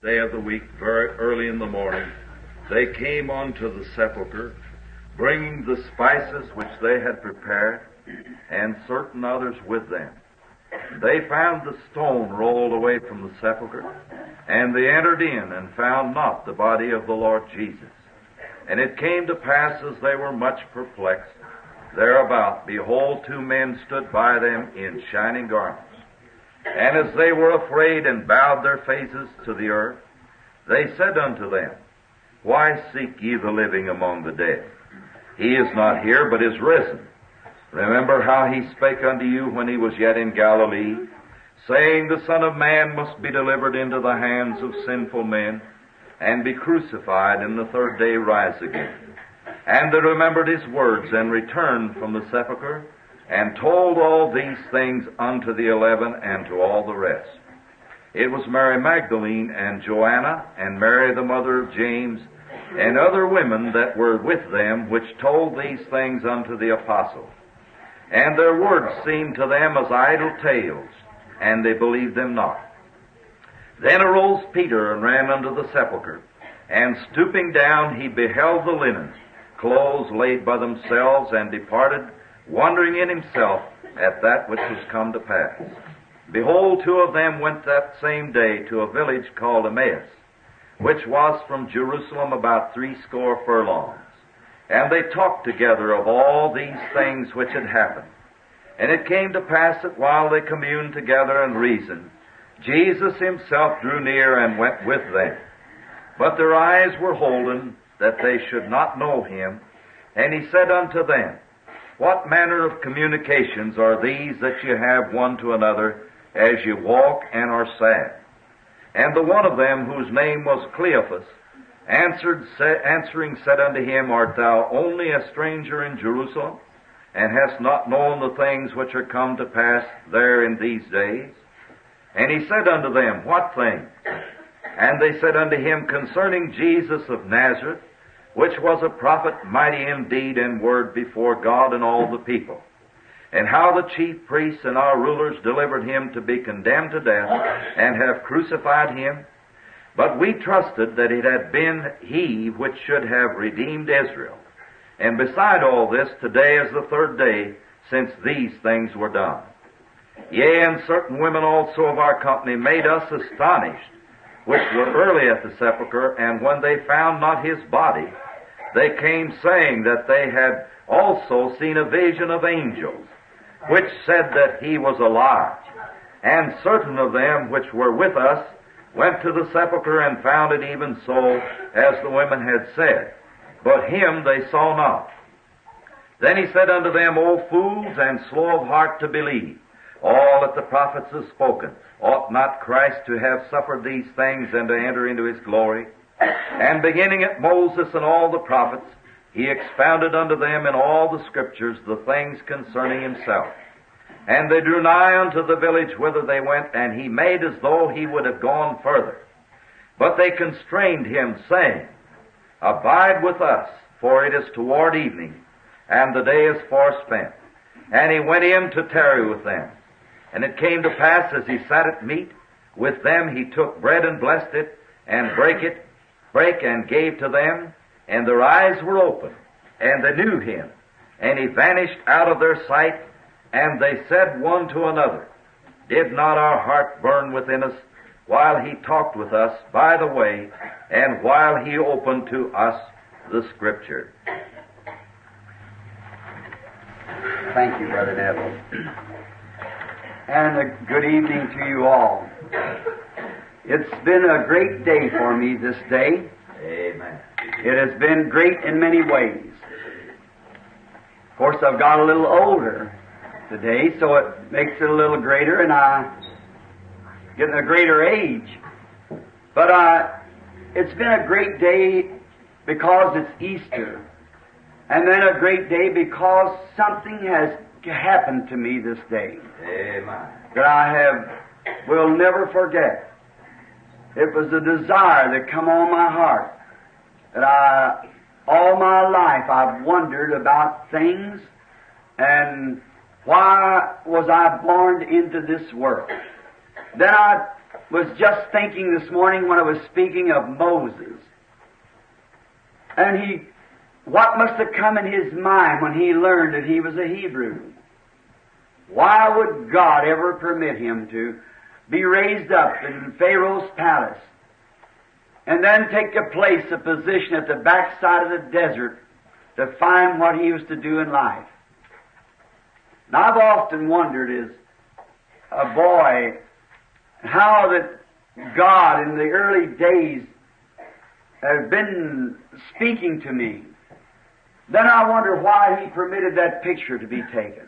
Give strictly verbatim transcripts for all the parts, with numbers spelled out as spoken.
Day of the week, very early in the morning, they came unto the sepulchre, bringing the spices which they had prepared, and certain others with them. They found the stone rolled away from the sepulchre, and they entered in and found not the body of the Lord Jesus. And it came to pass, as they were much perplexed thereabout, behold, two men stood by them in shining garments. And as they were afraid and bowed their faces to the earth, they said unto them, Why seek ye the living among the dead? He is not here, but is risen. Remember how he spake unto you when he was yet in Galilee, saying, The Son of Man must be delivered into the hands of sinful men, and be crucified, and the third day rise again. And they remembered his words, and returned from the sepulchre, and told all these things unto the eleven and to all the rest. It was Mary Magdalene and Joanna and Mary the mother of James and other women that were with them, which told these things unto the apostles. And their words seemed to them as idle tales, and they believed them not. Then arose Peter and ran unto the sepulchre, and stooping down he beheld the linen clothes laid by themselves, and departed, wondering in himself at that which was come to pass. Behold, two of them went that same day to a village called Emmaus, which was from Jerusalem about threescore furlongs. And they talked together of all these things which had happened. And it came to pass that while they communed together and reasoned, Jesus himself drew near and went with them. But their eyes were holden, that they should not know him. And he said unto them, What manner of communications are these that you have one to another, as you walk and are sad? And the one of them, whose name was Cleophas, answered, sa- answering said unto him, Art thou only a stranger in Jerusalem, and hast not known the things which are come to pass there in these days? And he said unto them, What things? And they said unto him, Concerning Jesus of Nazareth, which was a prophet mighty in deed and word before God and all the people, and how the chief priests and our rulers delivered him to be condemned to death, and have crucified him. But we trusted that it had been he which should have redeemed Israel. And beside all this, today is the third day since these things were done. Yea, and certain women also of our company made us astonished, which were early at the sepulchre, and when they found not his body, they came saying that they had also seen a vision of angels, which said that he was alive. And certain of them which were with us went to the sepulchre and found it even so as the women had said, but him they saw not. Then he said unto them, O fools, and slow of heart to believe all that the prophets have spoken. Ought not Christ to have suffered these things and to enter into his glory? And beginning at Moses and all the prophets, he expounded unto them in all the Scriptures the things concerning himself. And they drew nigh unto the village whither they went, and he made as though he would have gone further. But they constrained him, saying, Abide with us, for it is toward evening, and the day is far spent. And he went in to tarry with them. And it came to pass, as he sat at meat with them, he took bread and blessed it, and brake it, brake and gave to them, and their eyes were opened, and they knew him. And he vanished out of their sight, and they said one to another, Did not our heart burn within us while he talked with us by the way, and while he opened to us the Scripture? Thank you, Brother Neville. And a good evening to you all. It's been a great day for me this day. Amen. It has been great in many ways. Of course, I've got a little older today, so it makes it a little greater, and I'm getting a greater age. But uh, it's been a great day because it's Easter. And then a great day because something has happened to me this day. Amen. That I have, will never forget. It was a desire that come on my heart. That I, all my life I've wondered about things and why was I born into this world. Then I was just thinking this morning when I was speaking of Moses. And he, what must have come in his mind when he learned that he was a Hebrew? Why would God ever permit him to be raised up in Pharaoh's palace and then take a place, a position at the backside of the desert to find what he was to do in life? Now, I've often wondered as a boy how that God in the early days has been speaking to me. Then I wonder why He permitted that picture to be taken.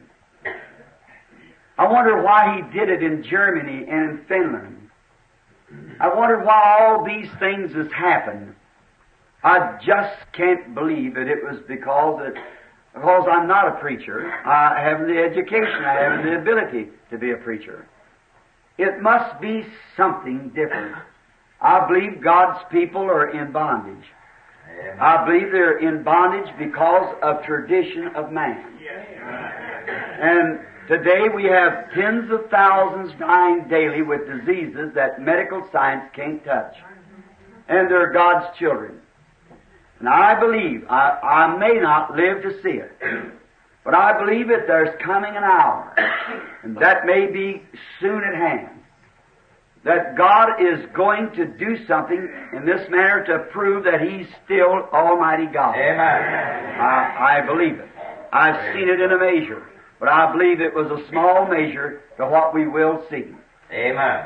I wonder why He did it in Germany and in Finland. I wonder why all these things has happened. I just can't believe that it was because that because I'm not a preacher. I haven't the education. I haven't the ability to be a preacher. It must be something different. I believe God's people are in bondage. I believe they're in bondage because of tradition of man. And today we have tens of thousands dying daily with diseases that medical science can't touch. And they're God's children. And I believe, I, I may not live to see it, but I believe that there's coming an hour, and that may be soon at hand, that God is going to do something in this manner to prove that He's still Almighty God. Amen. I, I believe it. I've seen it in a measure, but I believe it was a small measure to what we will see. Amen.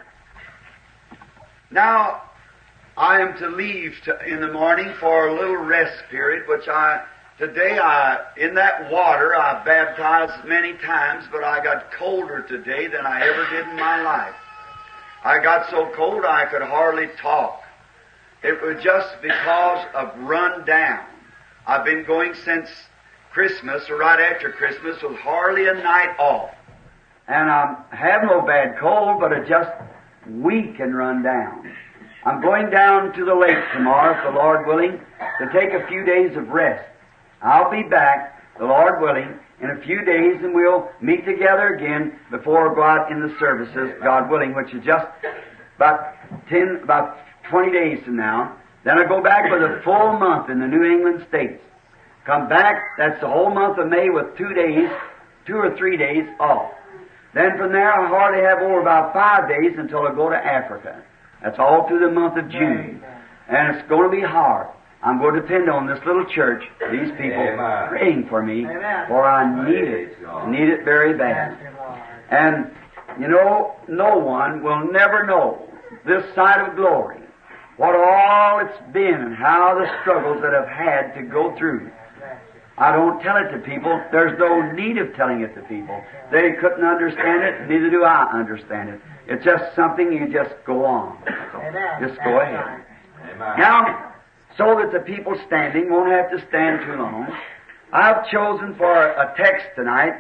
Now, I am to leave to, in the morning for a little rest period, which I, today I, in that water I baptized many times, but I got colder today than I ever did in my life. I got so cold I could hardly talk. It was just because of run down. I've been going since Christmas, or right after Christmas, with hardly a night off. And I have no bad cold, but it's just weak and run down. I'm going down to the lake tomorrow, if the Lord willing, to take a few days of rest. I'll be back, the Lord willing, in a few days, and we'll meet together again before we go out in the services, God willing, which is just about ten, about twenty days from now. Then I go back with a full month in the New England states. Come back, that's the whole month of May with two days, two or three days off. Then from there I hardly have over about five days until I go to Africa. That's all through the month of June. And it's going to be hard. I'm going to depend on this little church, these people, Amen. Praying for me, for I need it. Need it very bad. And, you know, no one will never know this side of glory, what all it's been and how the struggles that I've had to go through. I don't tell it to people. There's no need of telling it to people. They couldn't understand it, neither do I understand it. It's just something you just go on. Just go ahead. Now, so that the people standing won't have to stand too long, I've chosen for a text tonight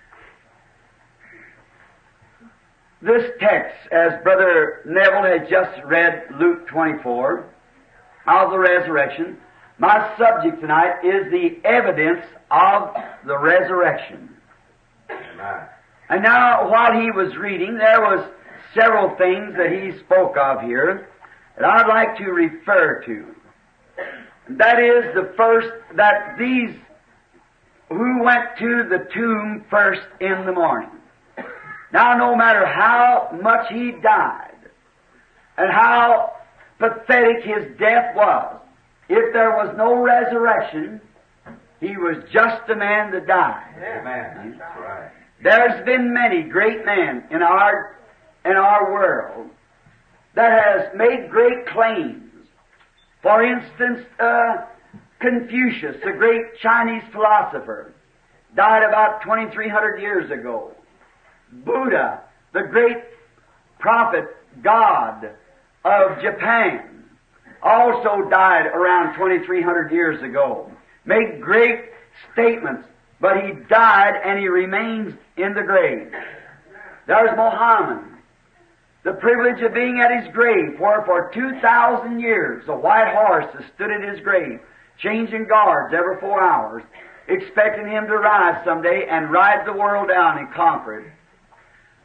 this text, as Brother Neville had just read Luke twenty-four, of the resurrection. My subject tonight is the evidence of the resurrection. Amen. And now, while he was reading, there was several things that he spoke of here that I'd like to refer to. That is the first, that these who went to the tomb first in the morning. Now, no matter how much he died and how pathetic his death was, if there was no resurrection, he was just a man that died. Amen. That's right. There's been many great men in our in our world that has made great claims. For instance, uh, Confucius, the great Chinese philosopher, died about twenty-three hundred years ago. Buddha, the great prophet God of Japan, also died around twenty-three hundred years ago. Made great statements, but he died and he remains in the grave. There's Muhammad, the privilege of being at his grave, where for two thousand years a white horse has stood at his grave, changing guards every four hours, expecting him to rise someday and ride the world down and conquer it.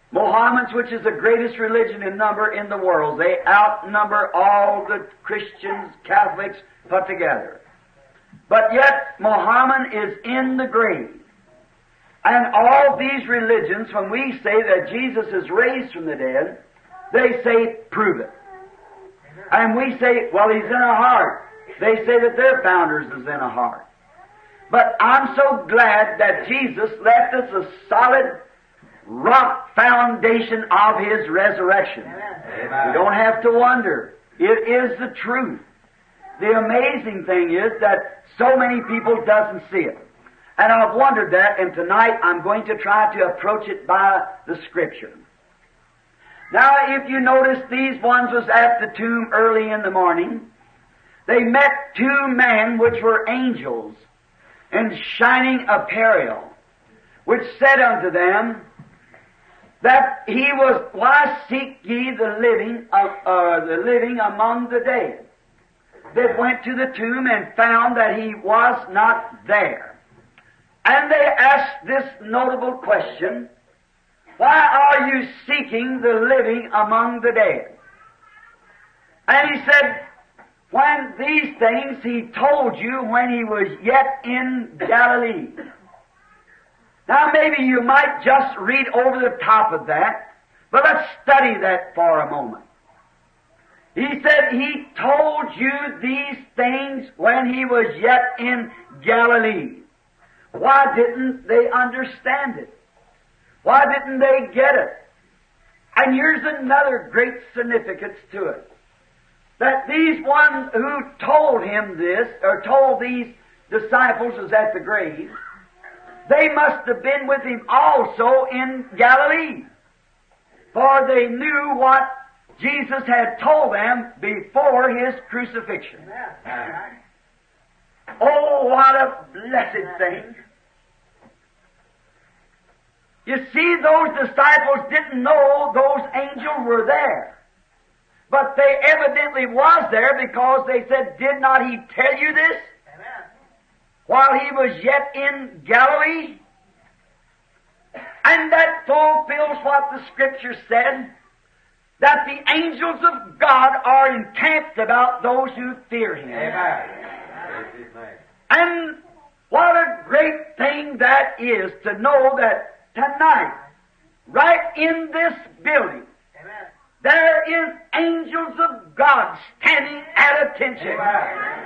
Mohammedans, which is the greatest religion in number in the world, they outnumber all the Christians, Catholics put together. But yet, Mohammed is in the grave. And all these religions, when we say that Jesus is raised from the dead, they say, prove it. And we say, well, He's in our heart. They say that their founders is in a heart. But I'm so glad that Jesus left us a solid rock foundation of His resurrection. Amen. We don't have to wonder. It is the truth. The amazing thing is that so many people doesn't see it. And I've wondered that, and tonight I'm going to try to approach it by the Scripture. Now, if you notice, these ones was at the tomb early in the morning. They met two men which were angels in shining apparel, which said unto them that he was, why seek ye the living, uh, uh, the living among the dead? They went to the tomb and found that he was not there. And they asked this notable question, why are you seeking the living among the dead? And he said, when these things he told you when he was yet in Galilee. Now maybe you might just read over the top of that, but let's study that for a moment. He said he told you these things when he was yet in Galilee. Why didn't they understand it? Why didn't they get it? And here's another great significance to it. That these ones who told him this, or told these disciples was at the grave, they must have been with him also in Galilee. For they knew what Jesus had told them before His crucifixion. Oh, what a blessed thing. You see, those disciples didn't know those angels were there. But they evidently was there because they said, did not He tell you this? Amen. While He was yet in Galilee? And that fulfills what the Scripture said, that the angels of God are encamped about those who fear Him. Amen. And what a great thing that is to know that tonight, right in this building, Amen, there is angels of God standing at attention. Amen.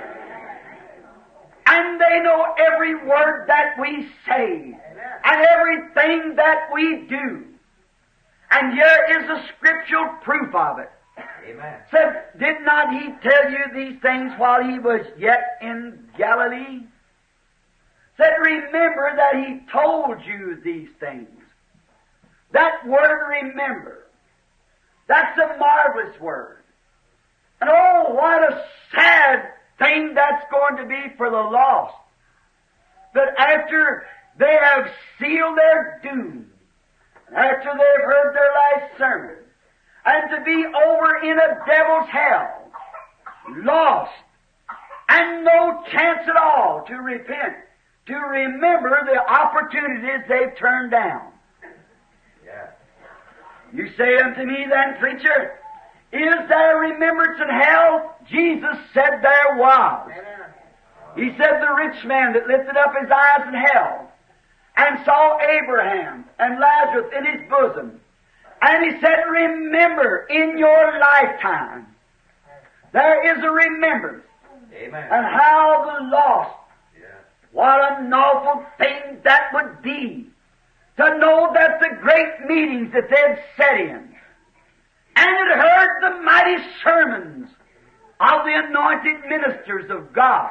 And they know every word that we say, Amen, and everything that we do. And here is a scriptural proof of it. Amen. Said, did not He tell you these things while He was yet in Galilee? Said, remember that He told you these things. That word, remember, that's a marvelous word. And oh, what a sad thing that's going to be for the lost. That after they have sealed their doom, after they've heard their last sermon, and to be over in a devil's hell, lost, and no chance at all to repent, to remember the opportunities they've turned down. Yeah. You say unto me then, preacher, is there remembrance in hell? Jesus said there was. He said the rich man that lifted up his eyes in hell and saw Abraham and Lazarus in his bosom. And he said, remember in your lifetime. There is a remembrance. Amen. And how the lost, Yeah. what an awful thing that would be to know that the great meetings that they'd sat in and had heard the mighty sermons of the anointed ministers of God.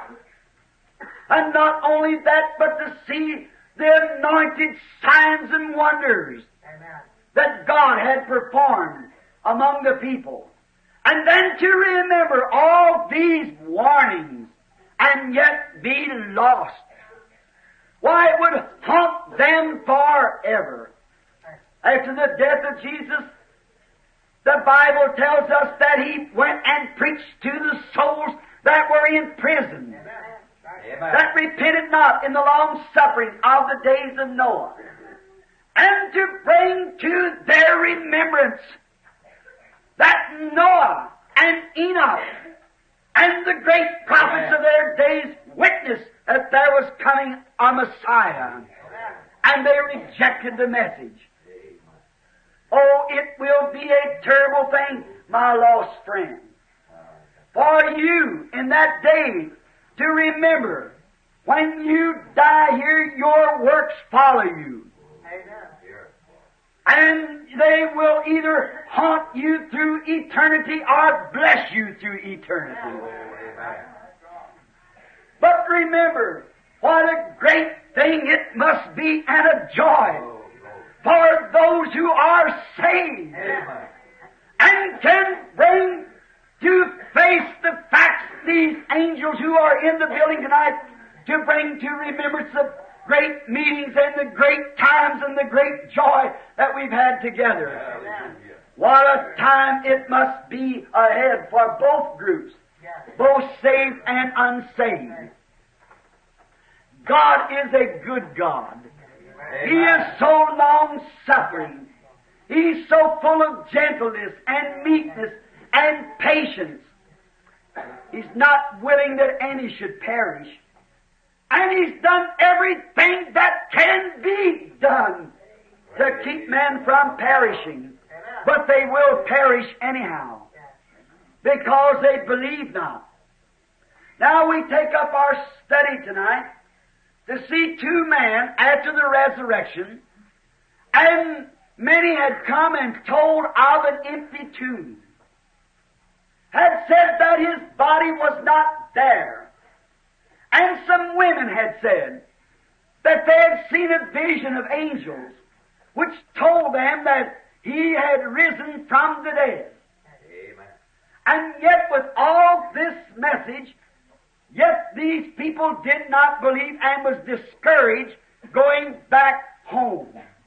And not only that, but to see the anointed signs and wonders Amen. That God had performed among the people. And then to remember all these warnings and yet be lost. Why, it would haunt them forever. After the death of Jesus, the Bible tells us that He went and preached to the souls that were in prison, Amen. that repented not in the long suffering of the days of Noah. and to bring to their remembrance that Noah and Enoch and the great prophets of their days witnessed that there was coming a Messiah, and they rejected the message. Oh, it will be a terrible thing, my lost friend, for you in that day to remember, when you die here, your works follow you. And they will either haunt you through eternity or bless you through eternity. But remember, what a great thing it must be and a joy for those who are saved and can bring to face the facts, these angels who are in the building tonight, to bring to remembrance the great meetings and the great times and the great joy that we've had together. What a time it must be ahead for both groups, both saved and unsaved. God is a good God. He is so long-suffering. He's so full of gentleness and meekness and patience. He's not willing that any should perish. And He's done everything that can be done to keep men from perishing. But they will perish anyhow, because they believe not. Now we take up our study tonight to see two men after the resurrection, and many had come and told of an empty tomb, had said that his body was not there. And some women had said that they had seen a vision of angels which told them that He had risen from the dead. Amen. And yet with all this message, yet these people did not believe and was discouraged going back home.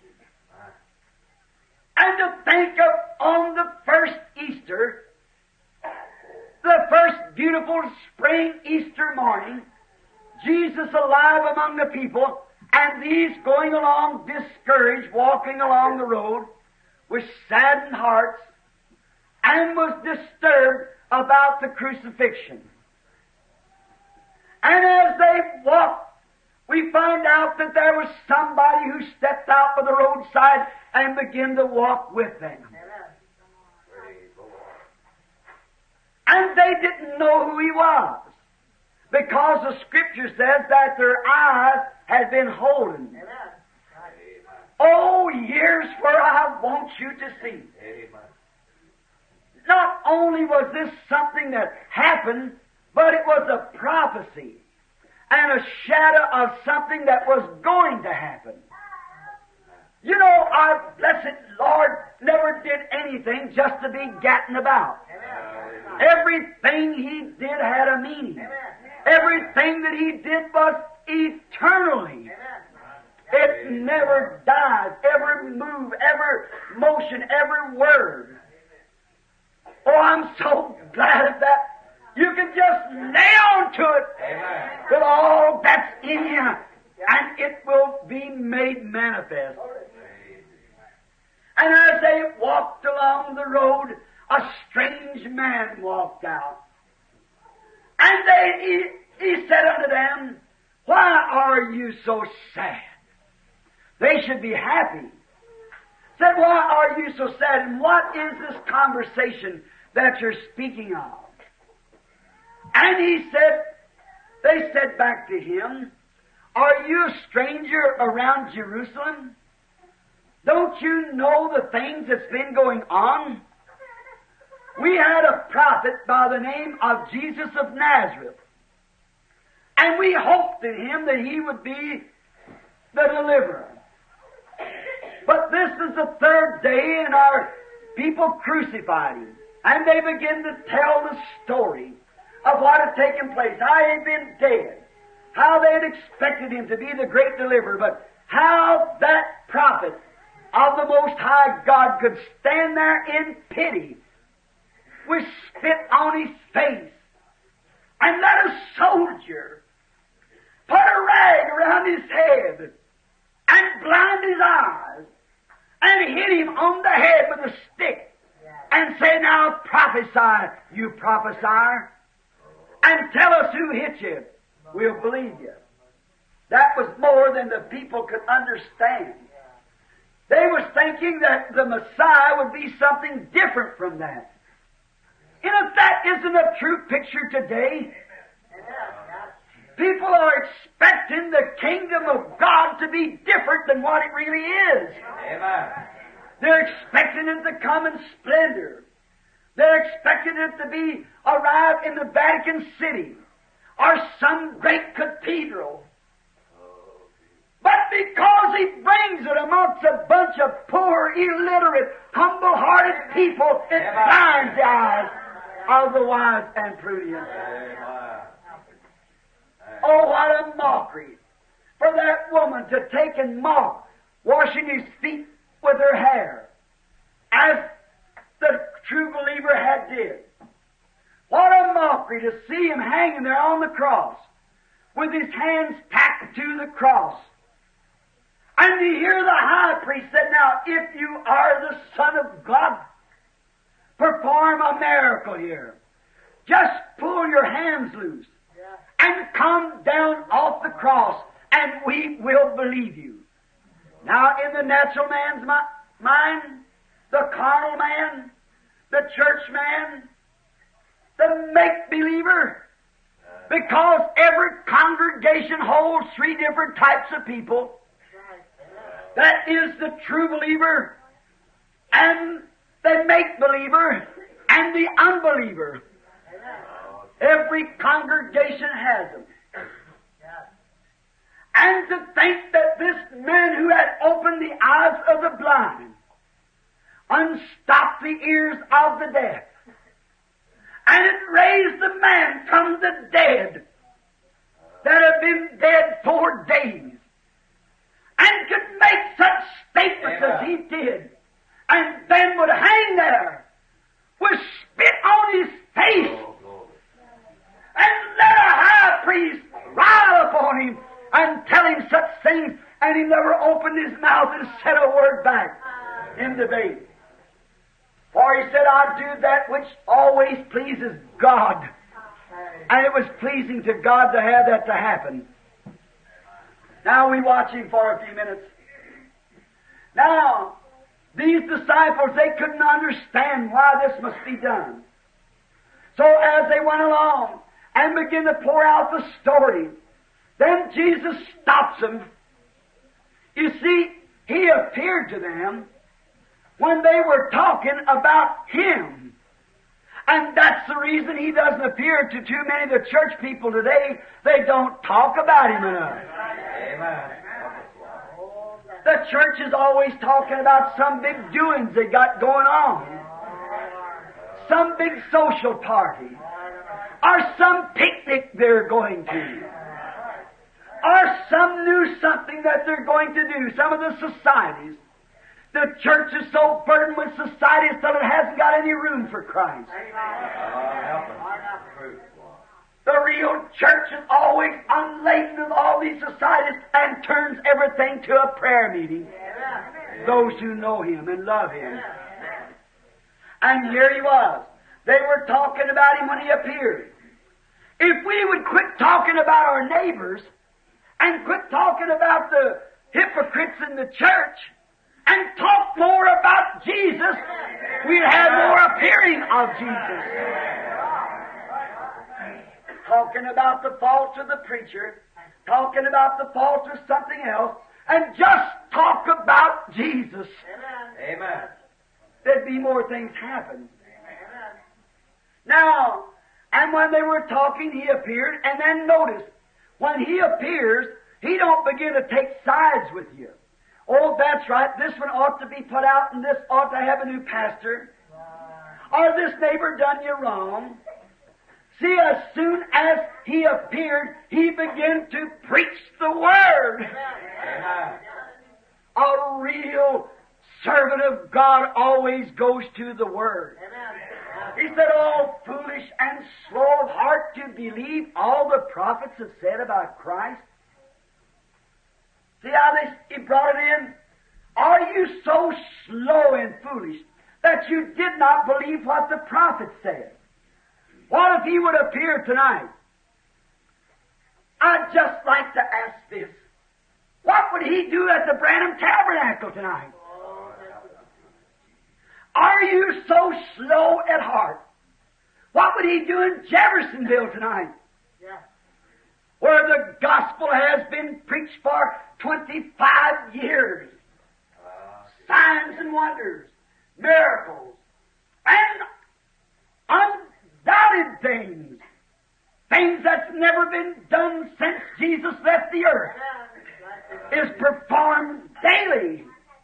And to think of on the first Easter, the first beautiful spring Easter morning, Jesus alive among the people, and these going along discouraged, walking along the road with saddened hearts, and was disturbed about the crucifixion. And as they walked, we find out that there was somebody who stepped out by the roadside and began to walk with them. And they didn't know who he was, because the Scripture says that their eyes had been holden. Oh, years where I want you to see. Not only was this something that happened, but it was a prophecy and a shadow of something that was going to happen. You know, our blessed Lord never did anything just to be gatting about. Everything He did had a meaning. Everything that He did was eternally. It never dies. Every move, every motion, every word. Oh, I'm so glad of that. You can just lay on to it with all that's in you, and it will be made manifest. And as they walked along the road, a strange man walked out. And they, he, he said unto them, "Why are you so sad?" They should be happy. Said, "Why are you so sad? And what is this conversation that you're speaking of?" And he said, they said back to him, "Are you a stranger around Jerusalem? Don't you know the things that's been going on? We had a prophet by the name of Jesus of Nazareth, and we hoped in him that he would be the deliverer. But this is the third day, and our people crucified him." And they begin to tell the story of what had taken place, how he had been dead, how they had expected him to be the great deliverer, but how that prophet of the Most High God could stand there in pity with spit on his face and let a soldier put a rag around his head and blind his eyes and hit him on the head with a stick and say, now prophesy, you prophesier, and tell us who hit you. We'll believe you. That was more than the people could understand. They was thinking that the Messiah would be something different from that. And if that isn't a true picture today, people are expecting the kingdom of God to be different than what it really is. Amen. They're expecting it to come in splendor. They're expecting it to be arrived in the Vatican City or some great cathedral. But because He brings it amongst a bunch of poor, illiterate, humble-hearted people, it blinds the eyes of the wise and prudent. Oh, what a mockery for that woman to take and mock washing His feet with her hair, as the true believer had did. What a mockery to see Him hanging there on the cross with His hands tacked to the cross. And to hear the high priest say, now, if you are the Son of God, perform a miracle here. Just pull your hands loose and come down off the cross, and we will believe you. Now, in the natural man's mi- mind, the carnal man, the church man, the make-believer, because every congregation holds three different types of people. That is the true believer, and the make-believer, and the unbeliever. Every congregation has them. And to think that this man who had opened the eyes of the blind, unstopped the ears of the deaf, and had raised the man from the dead that had been dead four days, and could make such statements Amen. as he did, and then would hang there with spit on his face, and let a high priest rile upon him and tell him such things, and he never opened his mouth and said a word back in debate. For he said, I do that which always pleases God. And it was pleasing to God to have that to happen. Now we watch him for a few minutes. Now, these disciples, they couldn't understand why this must be done. So as they went along and began to pour out the story, then Jesus stops them. You see, He appeared to them when they were talking about Him. And that's the reason He doesn't appear to too many of the church people today. They don't talk about Him enough. Amen. The church is always talking about some big doings they got going on. Some big social party. Or some picnic they're going to. Or some new something that they're going to do. Some of the societies. The church is so burdened with society so it hasn't got any room for Christ. The real church is always unladen with all these societies and turns everything to a prayer meeting. Those who know Him and love Him. And here He was. They were talking about Him when He appeared. If we would quit talking about our neighbors and quit talking about the hypocrites in the church and talk more about Jesus, we'd have more appearing of Jesus. Talking about the faults of the preacher, talking about the faults of something else, and just talk about Jesus. Amen. There'd be more things happen. Now, and when they were talking, He appeared, and then notice, when He appears, He don't begin to take sides with you. Oh, that's right, this one ought to be put out, and this ought to have a new pastor. Or this neighbor done you wrong. See, as soon as He appeared, He began to preach the Word. Amen. A real servant of God always goes to the Word. He said, oh, foolish and slow of heart to believe all the prophets have said about Christ. See how they, He brought it in? Are you so slow and foolish that you did not believe what the prophet said? What if he would appear tonight? I'd just like to ask this. What would he do at the Branham Tabernacle tonight? Are you so slow at heart? What would he do in Jeffersonville tonight? Yeah. Where the gospel has been preached for twenty-five years. Signs and wonders, miracles, and undoubted things. Things that's never been done since Jesus left the earth is performed daily.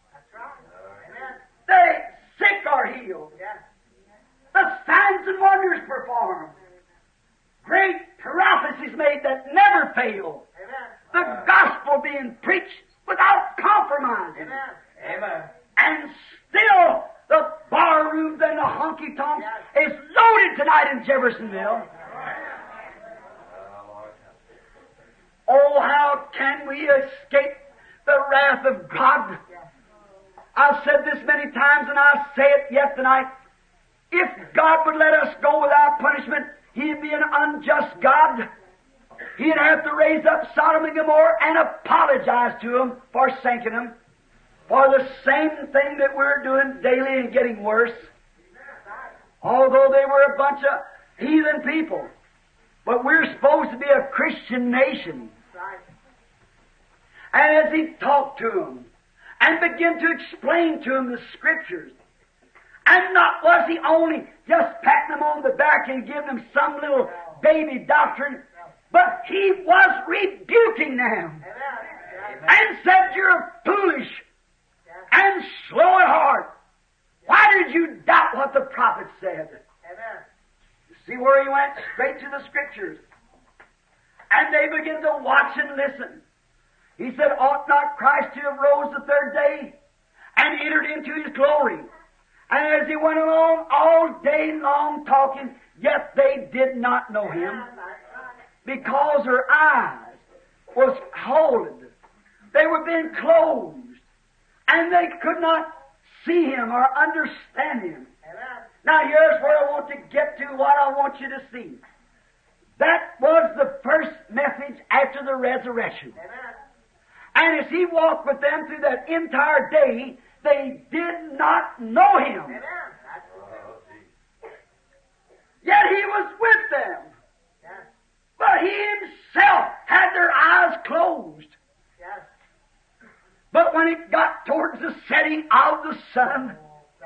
The sick are healed. The signs and wonders performed. Great prophecies made that never fail. The gospel being preached without compromise. Amen. And still the bar rooms and the honky tonks is loaded tonight in Jeffersonville. Oh, how can we escape the wrath of God? I've said this many times and I'll say it yet tonight. If God would let us go without punishment, He'd be an unjust God. He'd have to raise up Sodom and Gomorrah and apologize to them for sinking them. For the same thing that we're doing daily and getting worse. Although they were a bunch of heathen people. But we're supposed to be a Christian nation. And as he talked to them and began to explain to them the Scriptures, and not was he only just patting them on the back and giving them some little baby doctrine, but he was rebuking them and said, "You're foolish and slow at heart. Why did you doubt what the prophet said?" Amen. You see where he went? Straight to the Scriptures. And they began to watch and listen. He said, "Ought not Christ to have rose the third day and entered into His glory?" And as he went along all day long talking, yet they did not know Him, because their eyes was holden. They were being closed. And they could not see Him or understand Him. Amen. Now here's where I want to get to, what I want you to see. That was the first message after the resurrection. Amen. And as He walked with them through that entire day, they did not know Him. Amen. Yet He was with them. Yes. But He Himself had their eyes closed. Yes. But when it got towards the setting of the sun,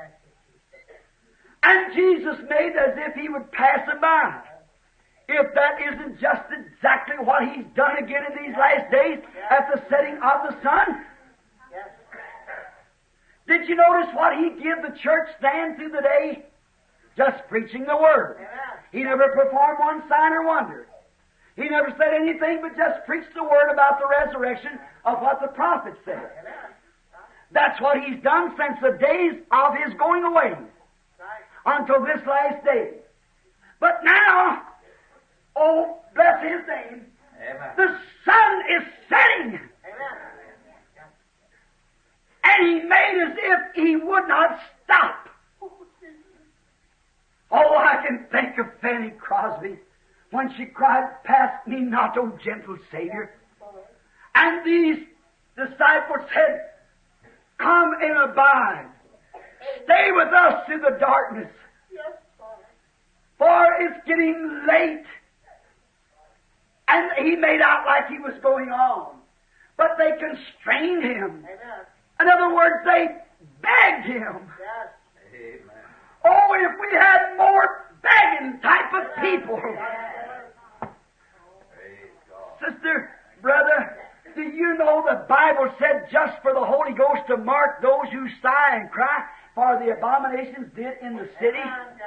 and Jesus made as if He would pass them by, if that isn't just exactly what He's done again in these last days at the setting of the sun? Yes. Did you notice what He gave the church then through the day? Just preaching the Word. Amen. He never performed one sign or wonder. He never said anything but just preached the Word about the resurrection of what the prophet said. Amen. That's what He's done since the days of His going away Right. until this last day. But now, oh, bless His name, Amen. the sun is setting. Amen. And He made as if He would not stop. Oh, I can think of Fanny Crosby when she cried, "Pass me not, O gentle Savior." And these disciples said, "Come and abide. Stay with us through the darkness. For it's getting late." And he made out like he was going on. But they constrained him. Amen. In other words, they begged him. Yes. Amen. Oh, if we had more begging type of people. Praise God. Sister, brother, do you know the Bible said just for the Holy Ghost to mark those who sigh and cry, for the abominations did in the city?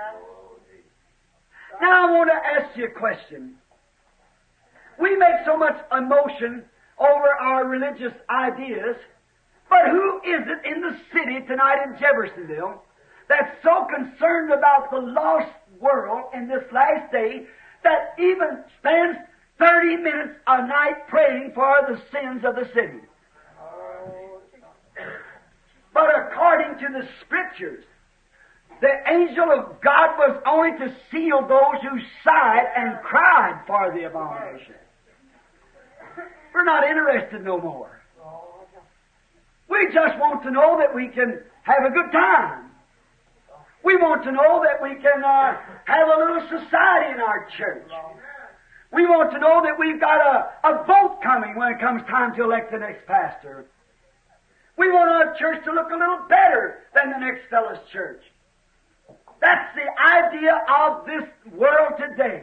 Now I want to ask you a question. We make so much emotion over our religious ideas, but who is it in the city tonight in Jeffersonville that's so concerned about the lost world in this last day that even spends thirty minutes a night praying for the sins of the city? But according to the Scriptures, the angel of God was only to seal those who sighed and cried for the abomination. We're not interested no more. We just want to know that we can have a good time. We want to know that we can uh, have a little society in our church. We want to know that we've got a, a vote coming when it comes time to elect the next pastor. We want our church to look a little better than the next fellow's church. That's the idea of this world today.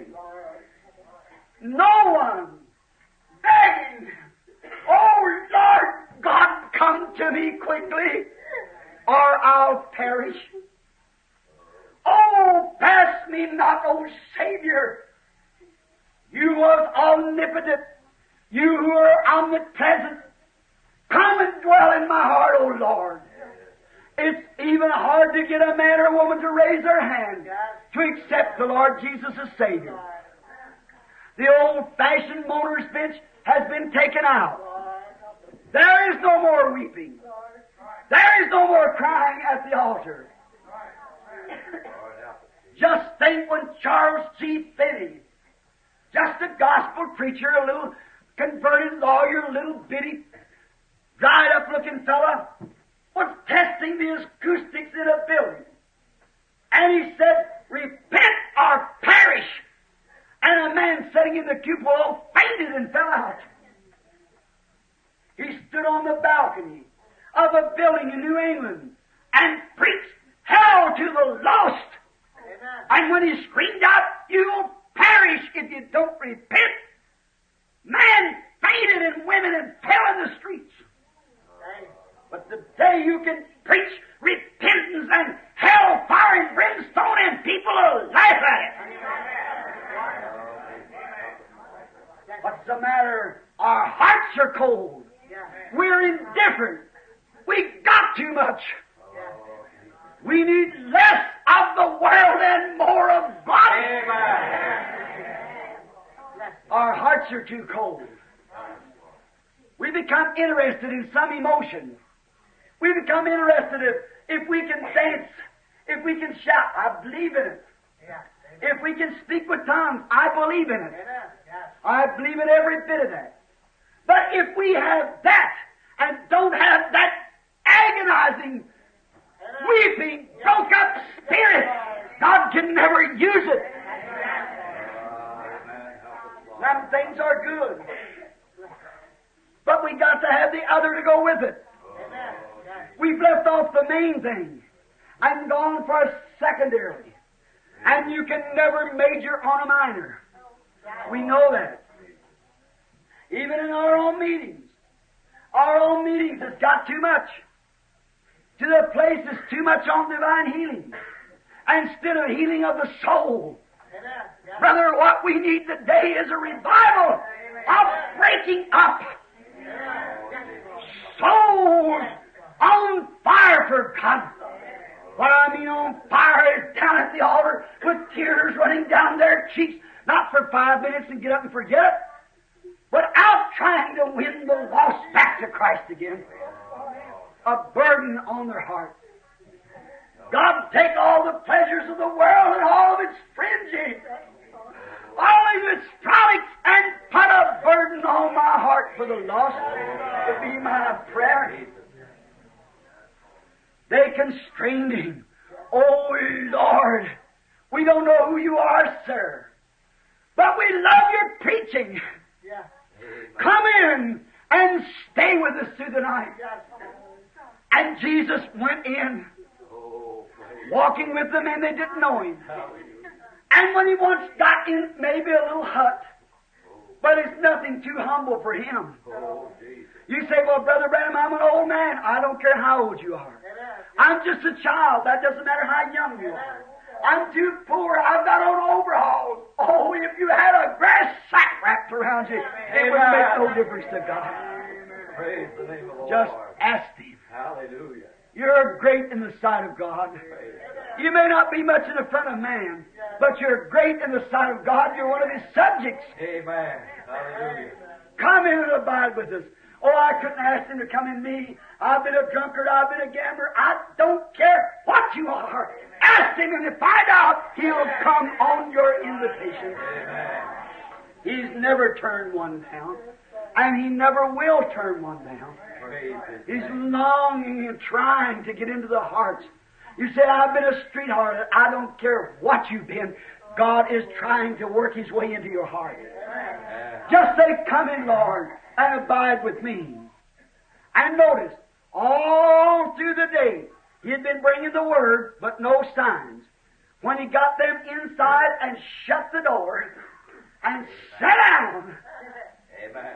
No one begging, "Oh, Lord God, come to me quickly, or I'll perish. Oh, pass me not, O Savior. You was omnipotent. You who are omnipresent. Come and dwell in my heart, O Lord." It's even hard to get a man or a woman to raise their hand to accept the Lord Jesus as Savior. The old-fashioned mourner's bench has been taken out. There is no more weeping. There is no more crying at the altar. Just think when Charles G. Finney, just a gospel preacher, a little converted lawyer, a little bitty, dried-up-looking fella, was testing the acoustics in a building. And he said, "Repent or perish." And a man sitting in the cupola fainted and fell out. He stood on the balcony of a building in New England and preached hell to the lost. Amen. And when he screamed out, "You'll perish if you don't repent," man fainted and women and fell in the streets. But the day you can preach repentance and hell, fire and brimstone, and people will laugh at it. What's the matter? Our hearts are cold. We're indifferent. We got too much. We need less of the world and more of God. Our hearts are too cold. We become interested in some emotion. We become interested if, if we can dance, if we can shout. I believe in it. If we can speak with tongues, I believe in it. I believe in every bit of that. But if we have that and don't have that agonizing, weeping, broke up spirit, God can never use it. Them things are good. But we got to have the other to go with it. We've left off the main thing and gone for a secondary. And you can never major on a minor. We know that. Even in our own meetings. Our own meetings has got too much. To the place is too much on divine healing. Instead of healing of the soul. Brother, what we need today is a revival of breaking up. Souls on fire for God. What I mean on fire is down at the altar with tears running down their cheeks, not for five minutes and get up and forget it, but out trying to win the lost back to Christ again. A burden on their heart. God take all the pleasures of the world and all of its fringes, all of its frolics, and put a burden on my heart for the lost to be my prayer. They constrained him. "Oh, Lord, we don't know who you are, sir, but we love your preaching. Yeah. Come in and stay with us through the night." And Jesus went in, walking with them, and they didn't know him. And when he once got in maybe a little hut, but it's nothing too humble for him. You say, "Well, Brother Branham, I'm an old man." I don't care how old you are. I'm just a child. That doesn't matter how young you are. I'm too poor. I've got on overalls. Oh, if you had a grass sack wrapped around you, it would make no difference to God. Praise the name of the Lord. Just ask him. Hallelujah. You're great in the sight of God. You may not be much in the front of man, but you're great in the sight of God. You're one of his subjects. Amen. Hallelujah. Come in and abide with us. Oh, I couldn't ask Him to come in me. I've been a drunkard. I've been a gambler. I don't care what you are. Ask Him, and if find out, He'll come on your invitation. He's never turned one down, and He never will turn one down. He's longing and trying to get into the hearts. You say, I've been a street harlot. I don't care what you've been. God is trying to work His way into your heart. Just say, come in, Lord, and abide with me. And notice, all through the day, He had been bringing the Word, but no signs. When He got them inside and shut the door and sat down. Amen.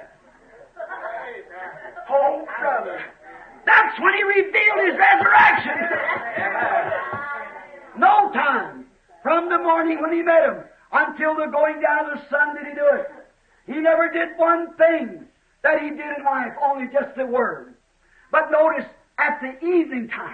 Oh, brother, that's when He revealed His resurrection. Amen. No time from the morning when He met him until the going down of the sun did He do it. He never did one thing that He did in life, only just the Word. But notice, at the evening time,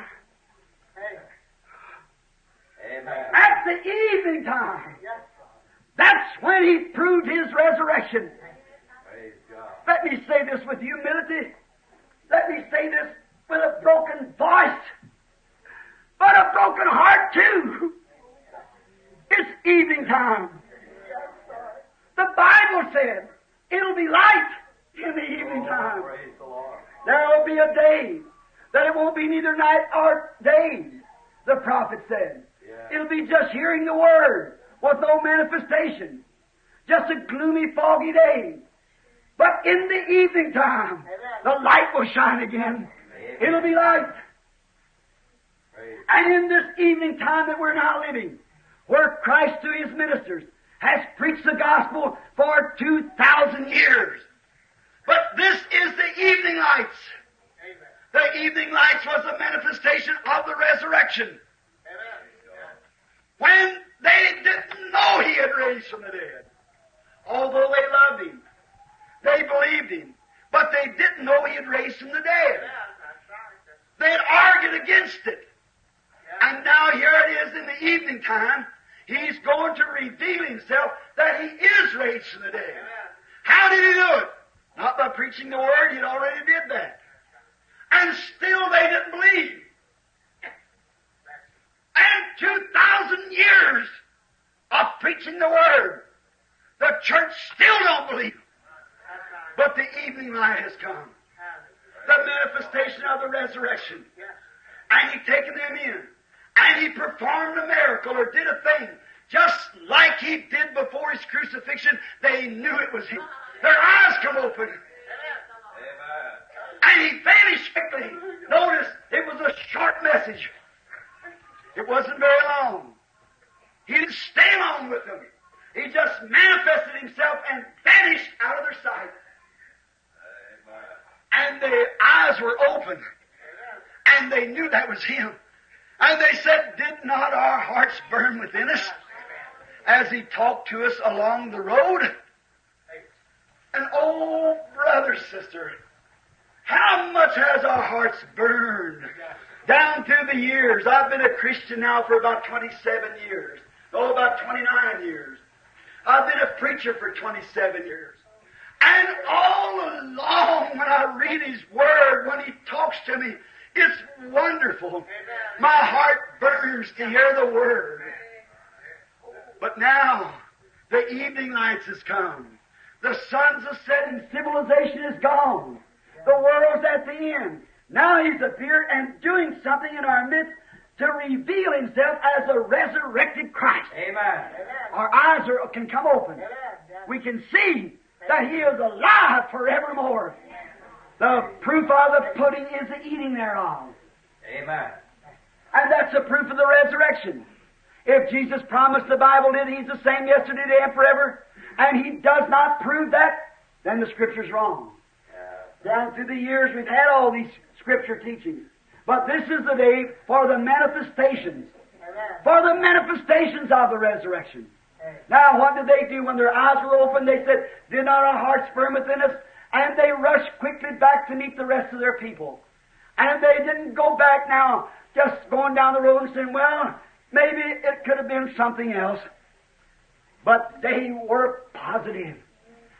Amen. at the evening time, that's when He proved His resurrection. Praise God. Let me say this with humility. Let me say this with a broken voice, but a broken heart too. It's evening time. The Bible said it'll be light in the evening time. Praise the Lord. There will be a day that it won't be neither night or day, the prophet said. Yeah. It'll be just hearing the Word with no manifestation. Just a gloomy, foggy day. But in the evening time, the light will shine again. It'll be light. Praise. And in this evening time that we're now living, where Christ through His ministers has preached the gospel for two thousand years. But this is the evening lights. The evening lights was the manifestation of the resurrection. When they didn't know He had raised from the dead. Although they loved Him. They believed Him. But they didn't know He had raised from the dead. They had argued against it. And now here it is in the evening time. He's going to reveal Himself that He is raised from the dead. How did He do it? Not by preaching the Word. He already did that. And still they didn't believe. And two thousand years of preaching the Word, the church still don't believe. But the evening light has come. The manifestation of the resurrection. And He taken them in. And He performed a miracle or did a thing. Just like He did before His crucifixion, they knew it was Him. Their eyes come open. And He vanished quickly. Notice, it was a short message. It wasn't very long. He didn't stay long with them. He just manifested Himself and vanished out of their sight. And their eyes were open. And they knew that was Him. And they said, did not our hearts burn within us as He talked to us along the road? And oh, brother, sister, how much has our hearts burned down through the years? I've been a Christian now for about twenty-seven years. Oh, about twenty-nine years. I've been a preacher for twenty-seven years. And all along when I read His Word, when He talks to me, it's wonderful. My heart burns to hear the Word. But now, the evening lights has come. The sun's a setting. Civilization is gone. The world's at the end. Now He's appeared and doing something in our midst to reveal Himself as a resurrected Christ. Amen. Our eyes are, can come open. We can see that He is alive forevermore. The proof of the pudding is the eating thereof. Amen. And that's the proof of the resurrection. If Jesus promised, the Bible did, He's the same yesterday, today, and forever, and He does not prove that, then the Scripture's wrong. Down through the years, we've had all these Scripture teachings. But this is the day for the manifestations. For the manifestations of the resurrection. Now, what did they do when their eyes were open? They said, did not our hearts burn within us? And they rushed quickly back to meet the rest of their people. And they didn't go back now, just going down the road and saying, well, maybe it could have been something else. But they were positive.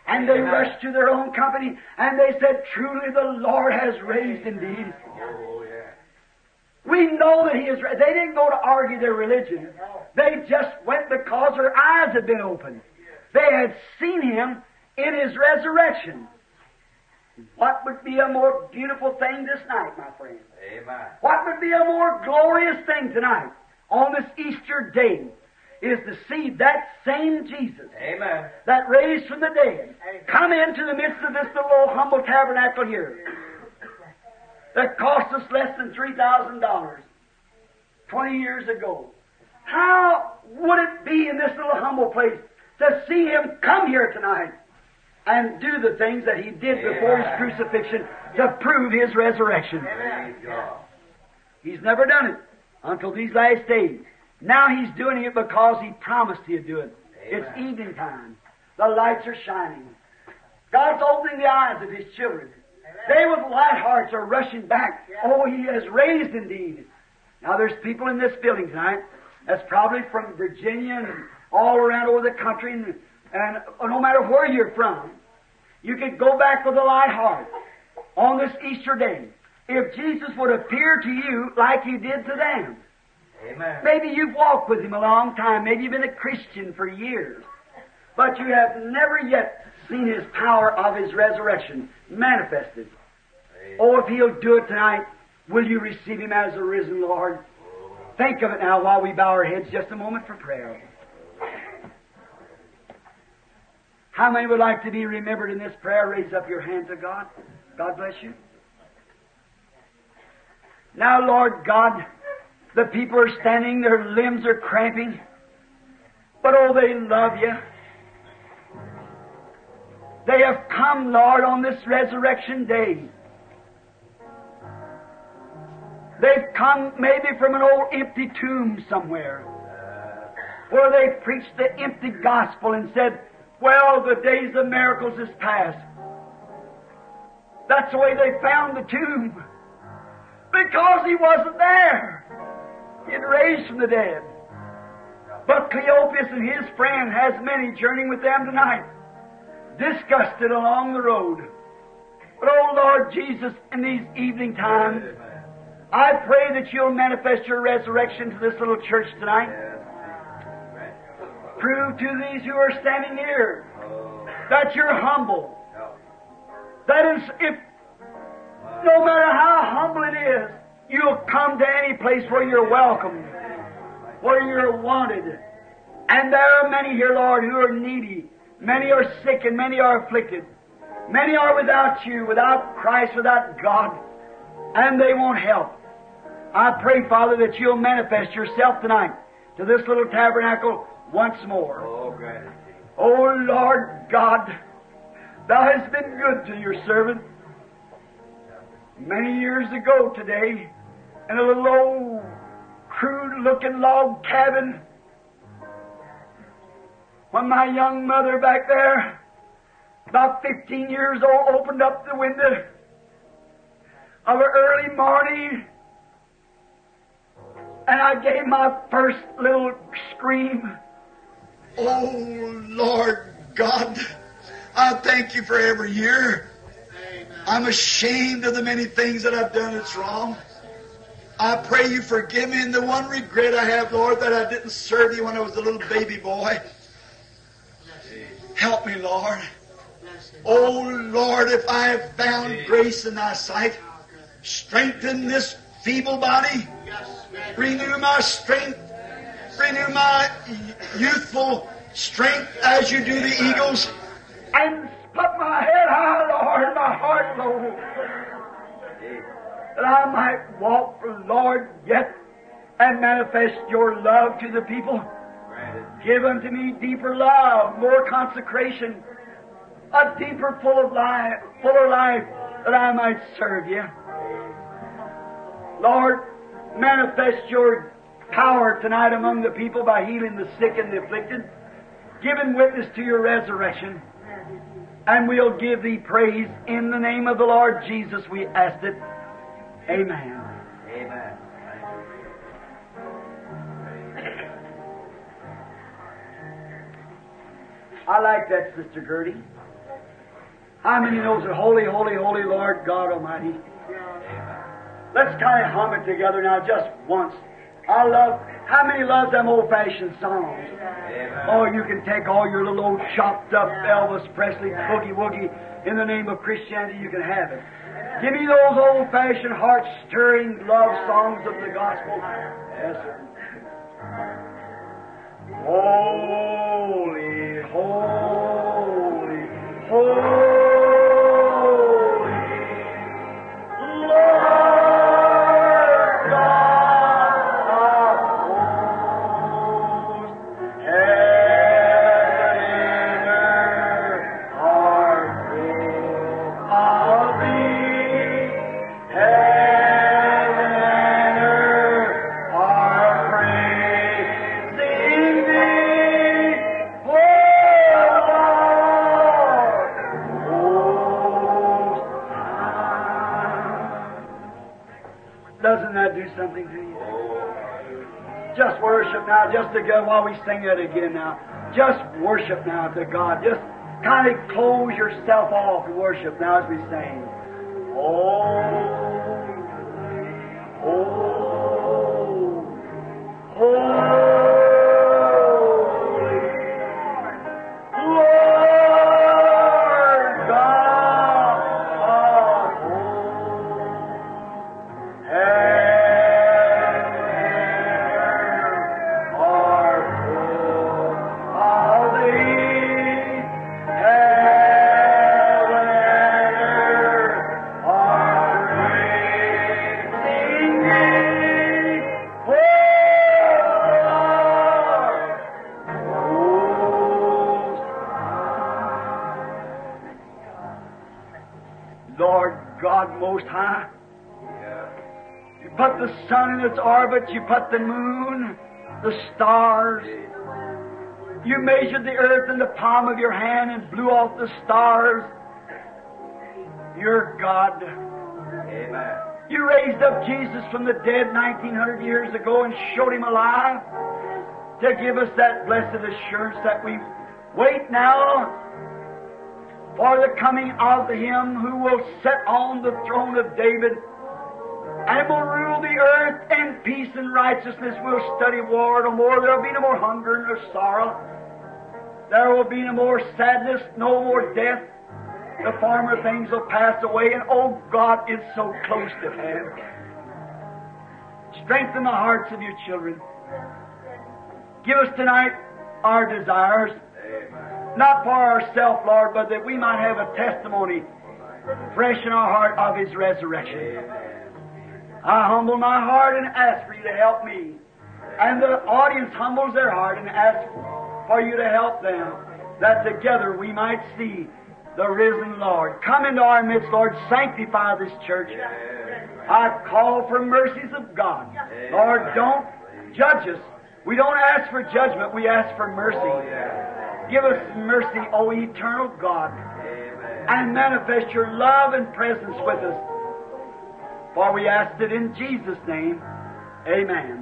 And they Amen. rushed to their own company, and they said, truly the Lord has raised indeed. Oh, yeah. We know that He is raised. They didn't go to argue their religion. They just went because their eyes had been opened. They had seen Him in His resurrection. What would be a more beautiful thing this night, my friend? Amen. What would be a more glorious thing tonight, on this Easter day, is to see that same Jesus Amen. that raised from the dead come into the midst of this little humble tabernacle here that cost us less than three thousand dollars twenty years ago. How would it be in this little humble place to see Him come here tonight and do the things that He did before His crucifixion to prove His resurrection? Praise God. He's never done it until these last days. Now He's doing it because He promised He'd do it. It's Amen. evening time. The lights are shining. God's opening the eyes of His children. They with light hearts are rushing back. Oh, He has raised indeed. Now there's people in this building tonight that's probably from Virginia and all around over the country, and, and no matter where you're from, you could go back with a light heart on this Easter day. If Jesus would appear to you like He did to them. Amen. Maybe you've walked with Him a long time. Maybe you've been a Christian for years. But you have never yet seen His power of His resurrection manifested. Oh, if He'll do it tonight, will you receive Him as a risen Lord? Think of it now while we bow our heads just a moment for prayer. How many would like to be remembered in this prayer? Raise up your hand to God. God bless you. Now, Lord God, the people are standing, their limbs are cramping, but oh, they love You. They have come, Lord, on this resurrection day. They've come maybe from an old empty tomb somewhere, where they preached the empty gospel and said, well, the days of miracles is past. That's the way they found the tomb. Because He wasn't there. He had raised from the dead. But Cleopas and his friend has many journeying with them tonight, disgusted along the road. But, oh Lord Jesus, in these evening times, I pray that You'll manifest Your resurrection to this little church tonight. Prove to these who are standing here that You're humble. That is, if no matter how humble it is, you'll come to any place where you're welcome, where you're wanted. And there are many here, Lord, who are needy. Many are sick and many are afflicted. Many are without You, without Christ, without God, and they want help. I pray, Father, that You'll manifest Yourself tonight to this little tabernacle once more. Oh, gratitude. Oh, Lord God, Thou hast been good to Your servant. Many years ago today, in a little old, crude-looking log cabin, when my young mother back there, about fifteen years old, opened up the window of an early morning, and I gave my first little scream. Oh, Lord God, I thank You for every year. I'm ashamed of the many things that I've done that's wrong. I pray You forgive me, and the one regret I have, Lord, that I didn't serve You when I was a little baby boy. Help me, Lord. Oh, Lord, if I have found grace in Thy sight, strengthen this feeble body. Renew my strength. Renew my youthful strength as You do the eagles. And put my head high, Lord, my heart low, that I might walk, Lord, yet and manifest Your love to the people. Give unto me deeper love, more consecration, a deeper full of life, fuller life, that I might serve You. Lord, manifest Your power tonight among the people by healing the sick and the afflicted, giving witness to Your resurrection. And we'll give Thee praise in the name of the Lord Jesus. We ask it. Amen. Amen. I like that, Sister Gertie. How many knows that holy, holy, holy Lord God Almighty? Let's kind of hum it together now just once. I love, how many loves them old-fashioned songs? Oh, you can take all your little old chopped up Elvis Presley boogie-woogie in the name of Christianity, you can have it. Give me those old-fashioned heart-stirring love songs of the gospel. Yes, sir. Holy, holy, holy, Lord God of hosts, heaven and earth are full of Thee. Heaven and earth are praising Thee, O Lord, Most High. Doesn't that do something to you? Just worship now, just to go while we sing that again now. Just worship now to God. Just kind of close yourself off and worship now as we sing. Oh, oh, holy, Lord God of hosts, heaven and earth are full of Thee. Heaven and earth are praising Thee, O Lord, Most High. Lord God Most High, you put the sun in its orbit, you put the moon, the stars. You measured the earth in the palm of your hand and blew off the stars. You're God. Amen. You raised up Jesus from the dead nineteen hundred years ago and showed Him alive to give us that blessed assurance that we wait now for the coming of Him who will sit on the throne of David and will rule the earth in peace and righteousness. We'll study war no more. There will be no more hunger nor sorrow. There will be no more sadness, no more death. The former things will pass away, and oh God, it's so close to hand. Strengthen the hearts of your children. Give us tonight our desires, not for ourselves, Lord, but that we might have a testimony fresh in our heart of His resurrection. I humble my heart and ask for you to help me. And the audience humbles their heart and asks for you to help them, that together we might see the risen Lord. Come into our midst, Lord. Sanctify this church. I call for mercies of God. Lord, don't judge us. We don't ask for judgment. We ask for mercy. Give us mercy, O eternal God, and manifest your love and presence with us. For we ask it in Jesus' name. Amen.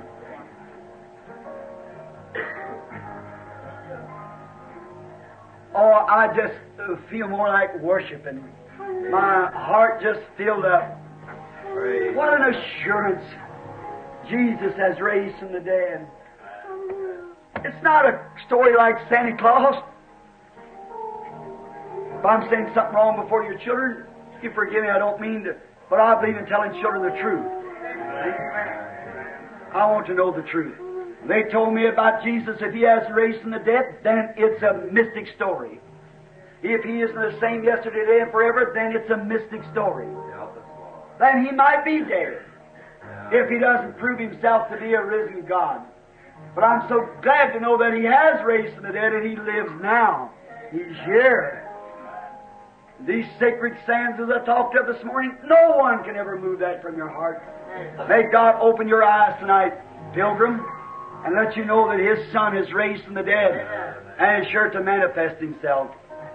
Oh, I just uh, feel more like worshiping. My heart just filled up. What an assurance. Jesus has raised from the dead. It's not a story like Santa Claus. If I'm saying something wrong before your children, you forgive me, I don't mean to. But I believe in telling children the truth. I want to know the truth. They told me about Jesus. If He has raised from the dead, then it's a mystic story. If He isn't the same yesterday, today, and forever, then it's a mystic story. Then He might be dead if He doesn't prove Himself to be a risen God. But I'm so glad to know that He has raised from the dead and He lives now. He's here. These sacred sands, as I talked of this morning, no one can ever move that from your heart. May God open your eyes tonight, pilgrim, and let you know that His Son is raised from the dead and is sure to manifest Himself.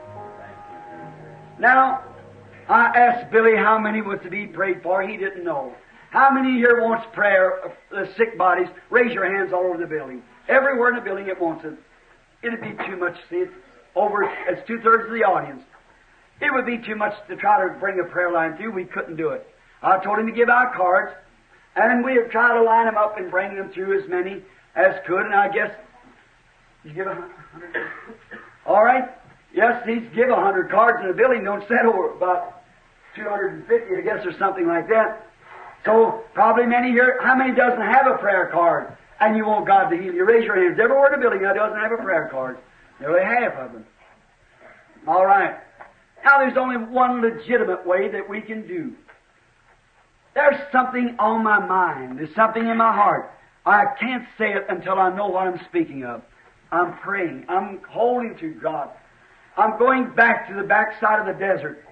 Now, I asked Billy how many was to be prayed for. He didn't know. How many here wants prayer of the sick bodies? Raise your hands all over the building. Everywhere in the building it wants it. It'd be too much to see it. Over, it's two-thirds of the audience. It would be too much to try to bring a prayer line through. We couldn't do it. I told him to give out cards, and we would try to line them up and bring them through as many as could, and I guess, you give a hundred? All right. Yes, he's give a hundred cards in the building, don't settle about two hundred fifty, I guess, or something like that. So, probably many here, how many doesn't have a prayer card, and you want God to heal you? Raise your hands. Everywhere in the building that doesn't have a prayer card. Nearly half of them. All right. Now, there's only one legitimate way that we can do. There's something on my mind. There's something in my heart. I can't say it until I know what I'm speaking of. I'm praying. I'm holding to God. I'm going back to the backside of the desert.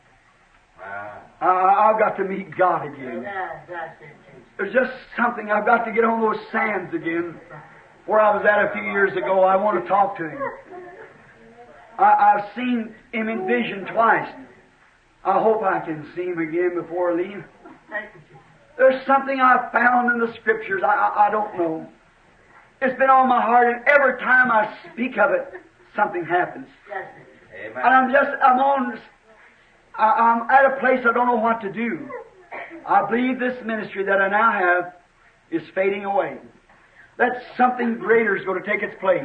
Wow. Uh, I've got to meet God again. There's just something. I've got to get on those sands again. Where I was at a few years ago, I want to talk to Him. I, I've seen Him in vision twice. I hope I can see Him again before I leave. There's something I've found in the Scriptures. I, I, I don't know. It's been on my heart, and every time I speak of it, something happens. Amen. And I'm just, I'm on, I, I'm at a place I don't know what to do. I believe this ministry that I now have is fading away. That something greater is going to take its place.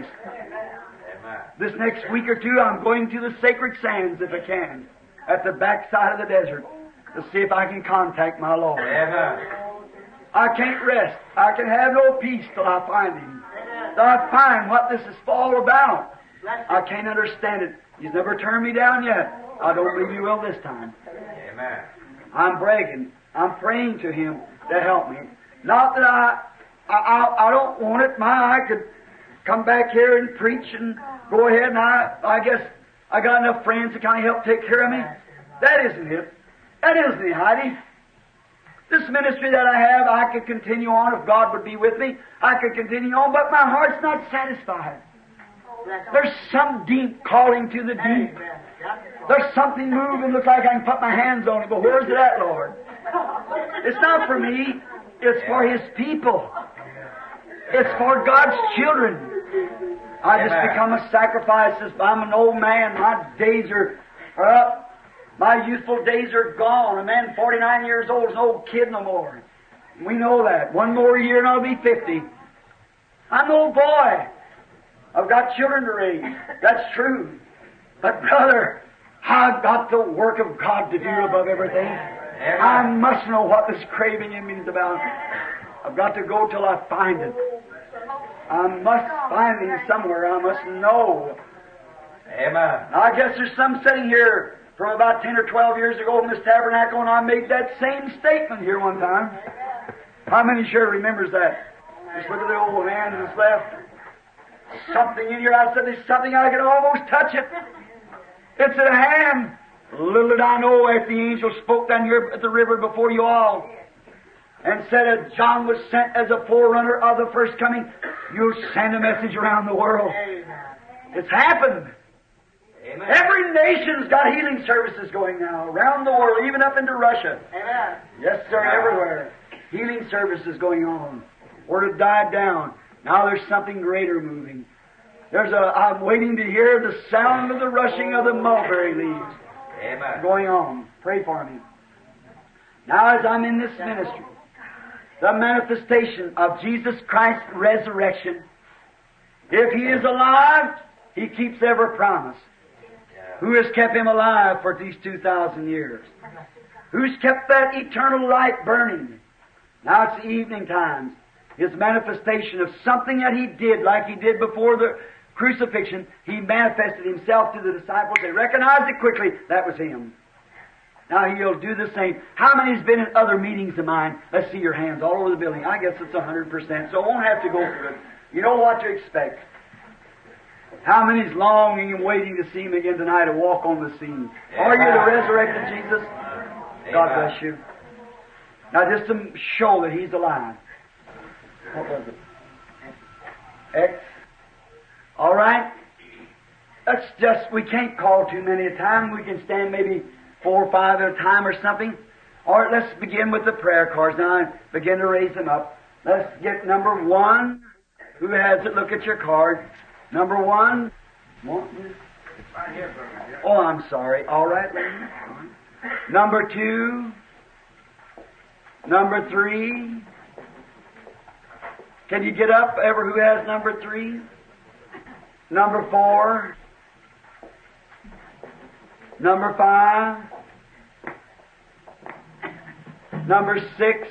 Amen. This next week or two, I'm going to the sacred sands, if I can, at the backside of the desert, to see if I can contact my Lord. Amen. I can't rest. I can have no peace till I find Him. Till I find what this is all about. I can't understand it. He's never turned me down yet. I don't believe He will this time. Amen. I'm begging. I'm praying to Him to help me. Not that I, I, I, I don't want it. My, I could come back here and preach and go ahead, and I, I guess I got enough friends to kind of help take care of me. That isn't it. That isn't it, Heidi. This ministry that I have, I could continue on if God would be with me. I could continue on, but my heart's not satisfied. There's some deep calling to the deep. There's something moving, looks like I can put my hands on it, but where's it at, Lord? It's not for me. It's for His people. It's for God's children. I just become a sacrifice. I'm an old man. My days are, are up. My youthful days are gone. A man forty-nine years old is an old kid no more. We know that. One more year and I'll be fifty. I'm an old boy. I've got children to raise. That's true. But brother, I've got the work of God to do above everything. I must know what this craving in me is about. I've got to go till I find it. I must find Him somewhere. I must know. Amen. I guess there's some sitting here from about ten or twelve years ago in this tabernacle, and I made that same statement here one time. How many sure remembers that? Just look at the old hand that's left. Something in here, I said, there's something I can almost touch it. It's at hand. Little did I know, after the angel spoke down here at the river before you all, and said that John was sent as a forerunner of the first coming, you'll send a message around the world. It's happened. Amen. Every nation's got healing services going now, around the world, even up into Russia. Amen. Yes, sir, everywhere. Healing services going on. Word had died down. Now there's something greater moving. There's a, I'm waiting to hear the sound of the rushing of the mulberry leaves. Amen. Going on. Pray for me. Now as I'm in this ministry, the manifestation of Jesus Christ's resurrection, if He is alive, He keeps every promise. Who has kept Him alive for these two thousand years? Who's kept that eternal light burning? Now it's the evening times. His manifestation of something that He did, like He did before the crucifixion, He manifested Himself to the disciples. They recognized it quickly. That was Him. Now He'll do the same. How many has been in other meetings of mine? Let's see your hands all over the building. I guess it's one hundred percent, so I won't have to go through it. You know what to expect. How many's longing and waiting to see Him again tonight to walk on the scene? Are you the resurrected Jesus? God bless you. Now just to show that He's alive. What was it? X. All right. That's just, we can't call too many at a time. We can stand maybe four or five at a time or something. All right, let's begin with the prayer cards now and begin to raise them up. Let's get number one. Who has it? Look at your card. Number one. One. Oh, I'm sorry. All right, lady. All right. Number two. Number three. Can you get up, ever who has number three? Number four. Number five. Number six.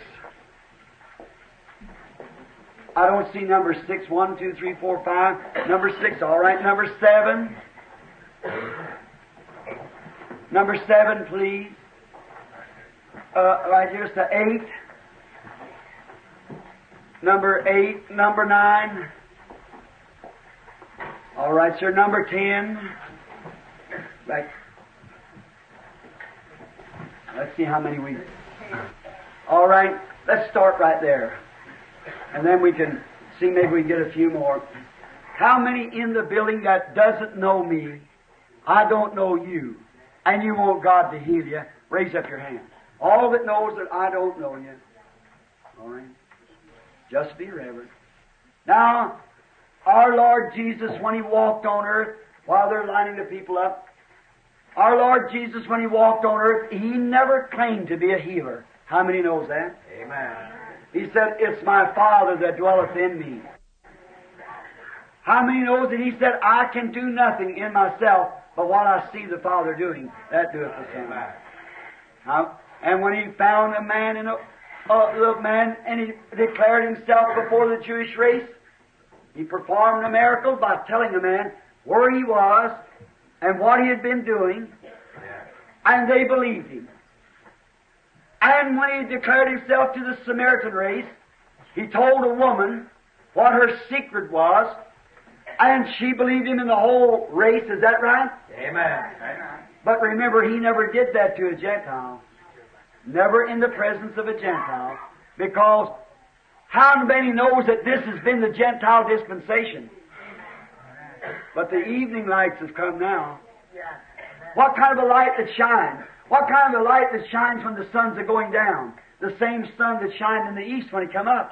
I don't see number six. One, two, three, four, five. Number six. All right. Number seven. Number seven, please. Uh, right here's the eight. Number eight. Number nine. All right, sir. Number ten. Right. Let's see how many we. All right. Let's start right there, and then we can see maybe we can get a few more. How many in the building that doesn't know me? I don't know you, and you want God to heal you? Raise up your hand. All that knows that I don't know you. All right. Just be reverent. Now, our Lord Jesus, when He walked on earth, while they're lining the people up, our Lord Jesus, when He walked on earth, He never claimed to be a healer. How many knows that? Amen. He said, "It's my Father that dwelleth in me." How many knows that He said, "I can do nothing in myself, but what I see the Father doing, that doeth the Son." Amen. Now, and when He found a man in a, a little man, and He declared Himself before the Jewish race, He performed a miracle by telling the man where he was and what he had been doing, and they believed Him. And when He declared Himself to the Samaritan race, He told a woman what her secret was, and she believed Him in the whole race. Is that right? Amen. But remember, He never did that to a Gentile. Never in the presence of a Gentile. Because how many knows that this has been the Gentile dispensation? But the evening lights have come now. What kind of a light that shines? What kind of a light that shines when the sun's are going down? The same sun that shined in the east when it come up.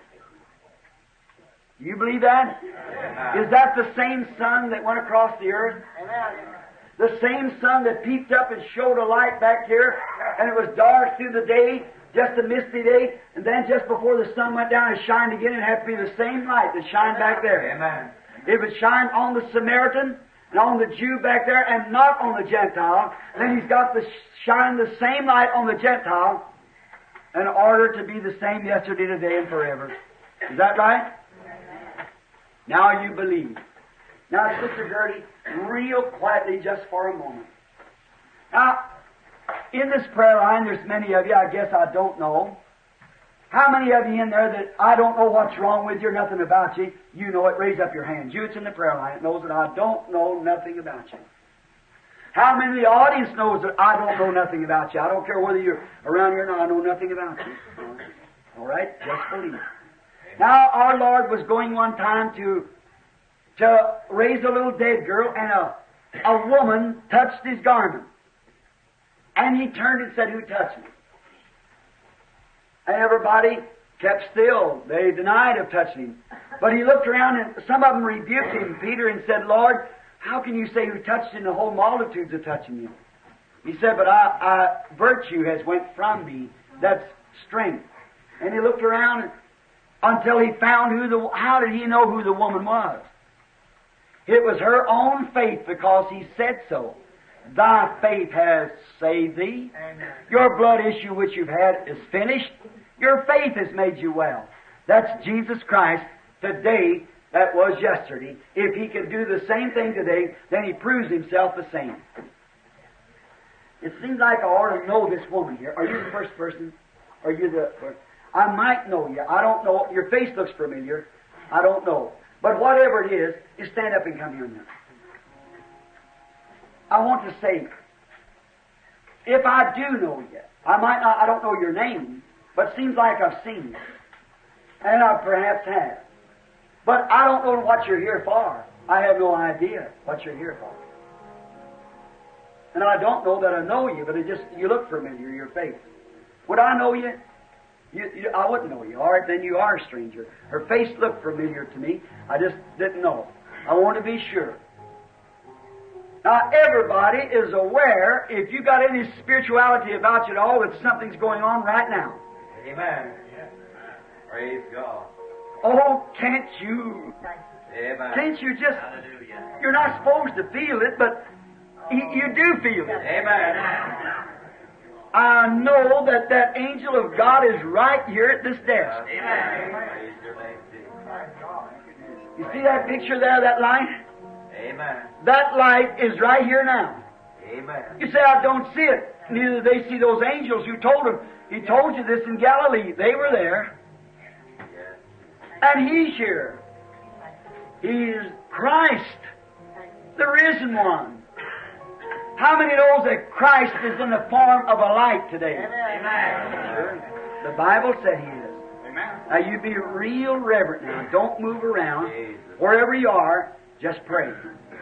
You believe that? Amen. Is that the same sun that went across the earth? The same sun that peeped up and showed a light back here, and it was dark through the day, just a misty day, and then just before the sun went down, it shined again. It had to be the same light that shined back there. Amen. If it shined on the Samaritan and on the Jew back there, and not on the Gentile, then He's got to shine the same light on the Gentile in order to be the same yesterday, today, and forever. Is that right? Now you believe. Now, Sister Gertie, real quietly, just for a moment. Now, in this prayer line, there's many of you, I guess I don't know. How many of you in there that I don't know what's wrong with you or nothing about you? You know it. Raise up your hand. You, it's in the prayer line. It knows that I don't know nothing about you. How many of the audience knows that I don't know nothing about you? I don't care whether you're around here or not. I know nothing about you. All right? Just believe. Now, our Lord was going one time to to raise a little dead girl, and a, a woman touched His garment. And He turned and said, "Who touched me?" And everybody kept still. They denied of touching Him. But He looked around, and some of them rebuked Him, Peter, and said, "Lord, how can you say who touched you? The whole multitudes are touching you." He said, "But I, I, virtue has went from me. That's strength." And He looked around until He found who the, how did He know who the woman was? It was her own faith, because He said so. "Thy faith has saved thee. Amen. Your blood issue which you've had is finished. Your faith has made you well." That's Jesus Christ today, that was yesterday. If He can do the same thing today, then He proves Himself the same. It seems like I ought to know this woman here. Are you the first person? Are you the first? I might know you. I don't know. Your face looks familiar. I don't know. But whatever it is, you stand up and come here now. I want to say, if I do know you, I might not, I don't know your name, but it seems like I've seen you. And I perhaps have. But I don't know what you're here for. I have no idea what you're here for. And I don't know that I know you, but it just, you look familiar, your face. Would I know you? You, you, I wouldn't know you. All right, then you are a stranger. Her face looked familiar to me. I just didn't know. I want to be sure. Now, everybody is aware, if you got any spirituality about you at all, that something's going on right now. Amen. Praise God. Oh, can't you, Amen. can't you just, Hallelujah. you're not supposed to feel it, but you, you do feel it. Amen. I know that that angel of God is right here at this desk. Amen. Praise your name, Jesus. You see that picture there, that light? Amen. That light is right here now. Amen. You say, I don't see it. Neither do they see those angels who told him. He told you this in Galilee. They were there. Yes. And He's here. He's Christ, the risen one. How many knows that Christ is in the form of a light today? Amen. The Bible said He is. Amen. Now you be real reverent now. Don't move around. Jesus. Wherever you are, just pray.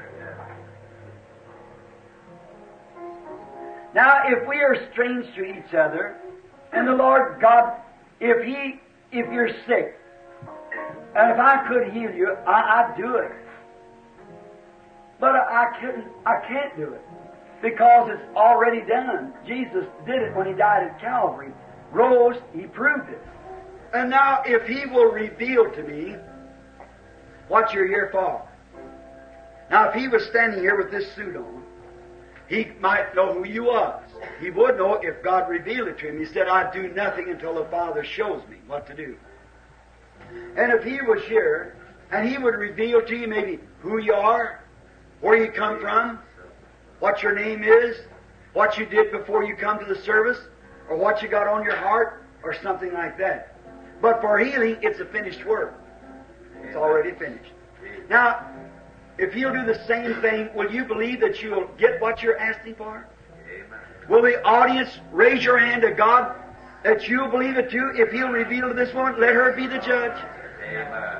Now, if we are strange to each other, and the Lord God, if He, if you're sick, and if I could heal you, I, I'd do it. But I, I couldn't, I can't do it. Because it's already done. Jesus did it when He died at Calvary. Rose, He proved it. And now, if He will reveal to me what you're here for. Now, if He was standing here with this suit on, He might know who you was. He would know if God revealed it to Him. He said, I do nothing until the Father shows me what to do. And if He was here, and He would reveal to you maybe who you are, where you come from, what your name is, what you did before you come to the service, or what you got on your heart, or something like that. But for healing, it's a finished work. It's already finished. Now, if He'll do the same thing, will you believe that you'll get what you're asking for? Amen. Will the audience raise your hand to God that you'll believe it too? If He'll reveal to this woman, let her be the judge. Amen.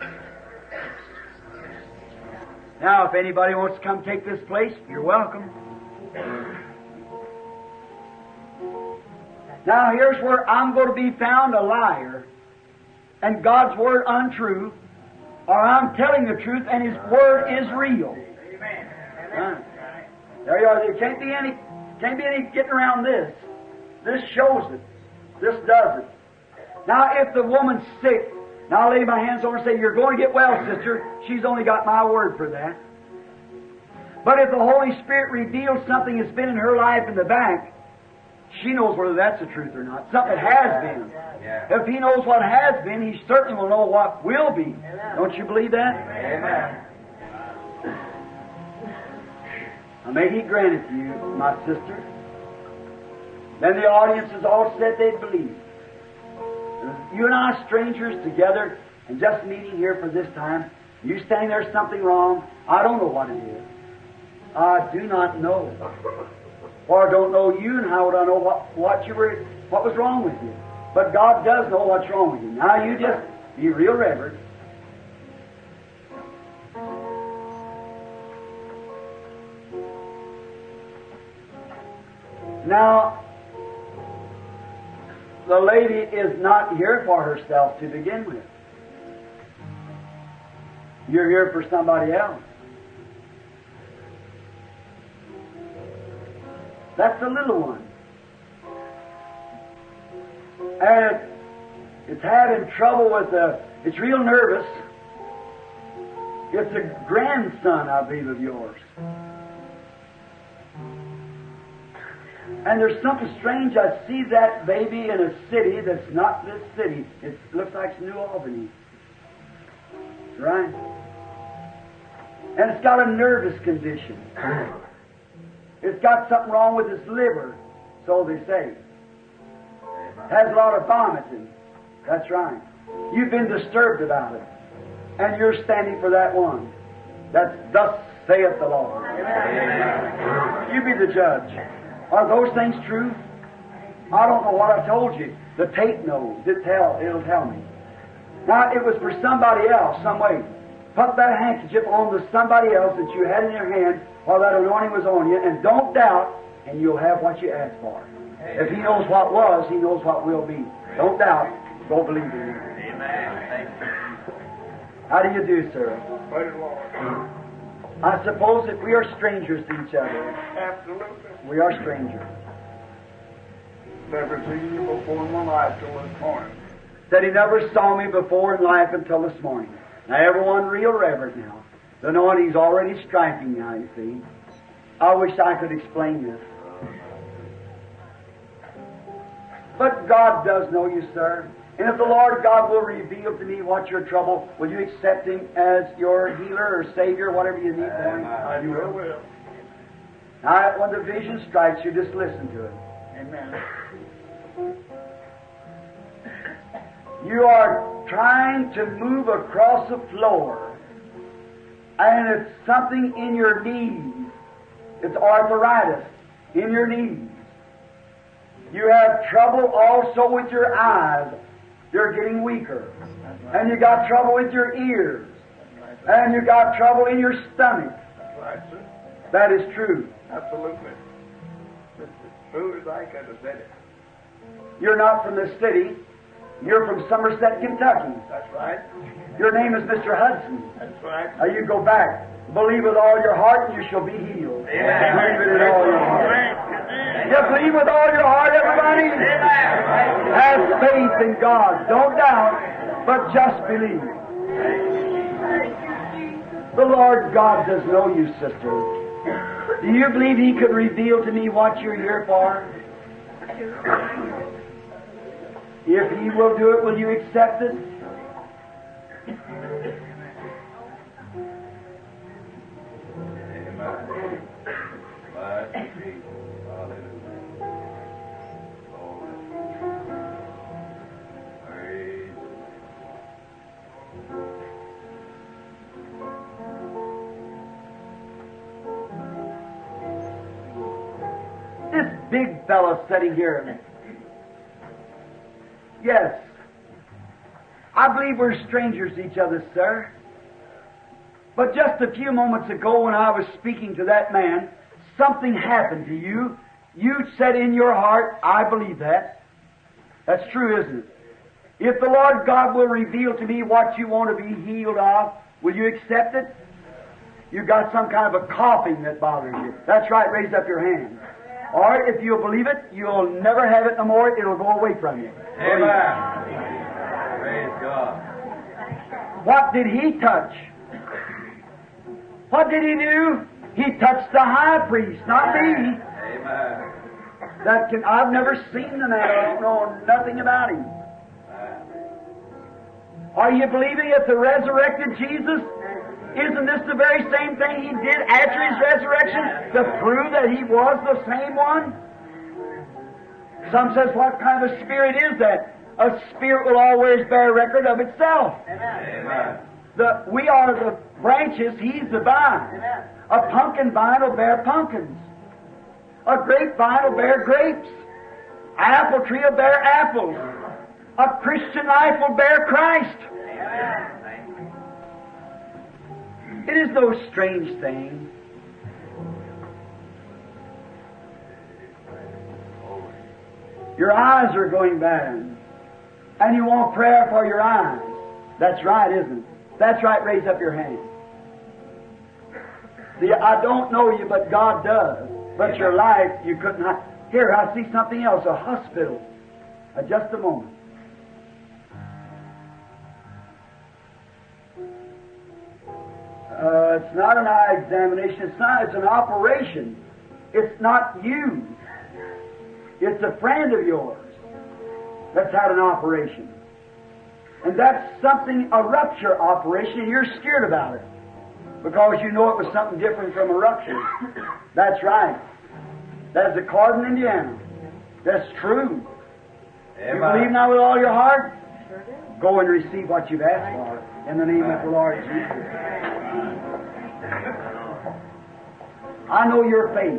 Now, if anybody wants to come take this place, you're welcome. Now, here's where I'm going to be found a liar and God's Word untrue, or I'm telling the truth and His Word is real. Amen. Right. There you are. There can't be any, can't be any getting around this. This shows it. This does it. Now, if the woman's sick, now I'll lay my hands on her and say, you're going to get well, sister. She's only got my word for that. But if the Holy Spirit reveals something that's been in her life in the back, she knows whether that's the truth or not. Something that has been. Yeah. If He knows what has been, He certainly will know what will be. Don't you believe that? Amen. Now may He grant it to you, my sister. Then the audience has all said they'd believe. You and I, strangers together, and just meeting here for this time, you saying there's something wrong, I don't know what it is. I do not know. Or I don't know you, and how would I know what, what you were, what was wrong with you? But God does know what's wrong with you. Now you just be real reverent. Now, the lady is not here for herself to begin with. You're here for somebody else. That's the little one. And it, it's having trouble with the, it's real nervous. It's a grandson, I believe, of yours. And there's something strange. I see that baby in a city that's not this city. It looks like it's New Albany. Right? And it's got a nervous condition. It's got something wrong with its liver, so they say. It has a lot of vomiting. That's right. You've been disturbed about it. And you're standing for that one. That's thus saith the Lord. Amen. You be the judge. Are those things true? I don't know what I told you. The tape knows. It tell, it'll tell me. Now, it was for somebody else, some way. Put that handkerchief on to somebody else that you had in your hand while that anointing was on you, and don't doubt, and you'll have what you asked for. If He knows what was, He knows what will be. Don't doubt. Go believe in Him. Amen. Thank you. How do you do, sir? Praise the Lord. I suppose that we are strangers to each other. Absolutely. We are strangers. Never seen you before in my life till this morning. Said he never saw me before in life until this morning. Now everyone real reverent now. The anointing's already striking now, you see. I wish I could explain this. But God does know you, sir. And if the Lord God will reveal to me what's your trouble, will you accept Him as your healer or Savior, whatever you need for Him? I You sure will. Now, when the vision strikes you, just listen to it. Amen. You are trying to move across the floor, and it's something in your knees. It's arthritis in your knees. You have trouble also with your eyes. They're getting weaker. And you got trouble with your ears. And you got trouble in your stomach. That's right, sir. That is true. Absolutely. It's as true as I could have said it. You're not from the city. You're from Somerset, Kentucky. That's right. Your name is Mister Hudson. That's right. Now you go back. Believe with all your heart and you shall be healed. Believe it with all your heart. You believe with all your heart, everybody? Have faith in God. Don't doubt, but just believe. The Lord God does know you, sister. Do you believe He could reveal to me what you're here for? If He will do it, will you accept it? This big fellow sitting here. Yes. I believe we're strangers to each other, sir. But just a few moments ago when I was speaking to that man, something happened to you. You said in your heart, I believe that. That's true, isn't it? If the Lord God will reveal to me what you want to be healed of, will you accept it? You got some kind of a coughing that bothers you. That's right, raise up your hand. Or if you'll believe it, you'll never have it no more. It'll go away from you. Amen. Praise God. What did He touch? What did He do? He touched the high priest, not me. Amen. That can, I've never seen the man. I don't know nothing about him. Are you believing that the resurrected Jesus, isn't this the very same thing He did after His resurrection to prove that He was the same one? Some says, what kind of a spirit is that? A spirit will always bear record of itself. Amen. The, we are the branches, He's the vine. A pumpkin vine will bear pumpkins. A grapevine will bear grapes. An apple tree will bear apples. A Christian life will bear Christ. It is no strange thing. Your eyes are going bad. And you want prayer for your eyes. That's right, isn't it? That's right, raise up your hand. See, I don't know you, but God does. But your life, you could not. Here, I see something else, a hospital. Uh, just a moment. Uh, it's not an eye examination. It's not. It's an operation. It's not you. It's a friend of yours that's had an operation. And that's something, a rupture operation, and you're scared about it. Because you know it was something different from a rupture. That's right. That's at Cardin, Indiana. That's true. Amen. You believe now with all your heart? Go and receive what you've asked for in the name of the Lord Jesus. I know your faith.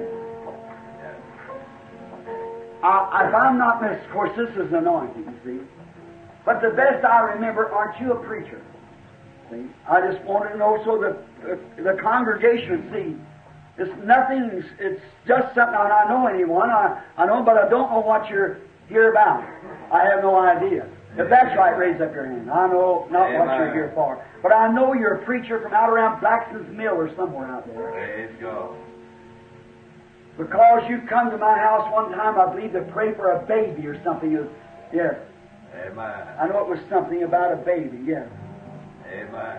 I, if I'm not miss, of course, this is anointing, you see. But the best I remember, aren't you a preacher? See? I just wanted to know so that the, the congregation would see. It's nothing, it's just something, and I know anyone, I, I know, but I don't know what you're here about. I have no idea. If that's right, raise up your hand. I know not what you're here for, but I know you're a preacher from out around Blackson's Mill or somewhere out there. Praise God. Because you come to my house one time, I believe, to pray for a baby or something. Yes. Amen. I know it was something about a baby, yes. Amen.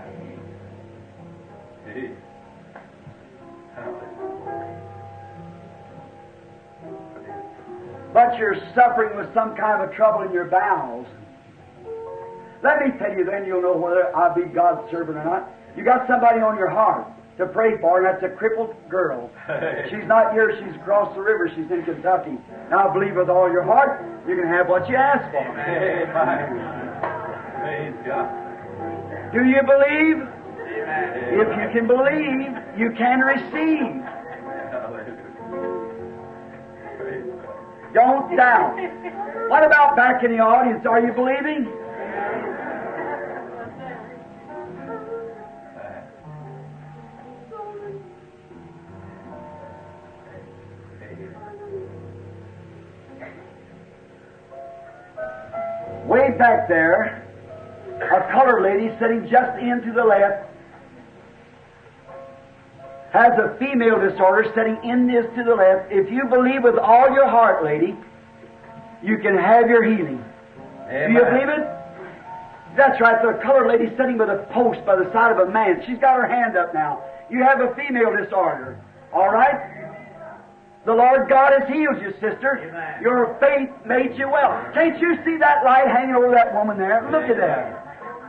Hey. But you're suffering with some kind of a trouble in your bowels. Let me tell you, then you'll know whether I be God's servant or not. You got somebody on your heart to pray for, and that's a crippled girl. She's not here, she's across the river, she's in Kentucky. Now believe with all your heart, you can have what you ask for. Amen. Praise God. Do you believe? Amen. If you can believe, you can receive. Don't doubt. What about back in the audience? Are you believing? Way back there, a colored lady sitting just in to the left has a female disorder sitting in this to the left. If you believe with all your heart, lady, you can have your healing. Amen. Do you believe it? That's right. The colored lady sitting with a post by the side of a man. She's got her hand up now. You have a female disorder. All right? The Lord God has healed you, sister. Amen. Your faith made you well. Can't you see that light hanging over that woman there? Look at that.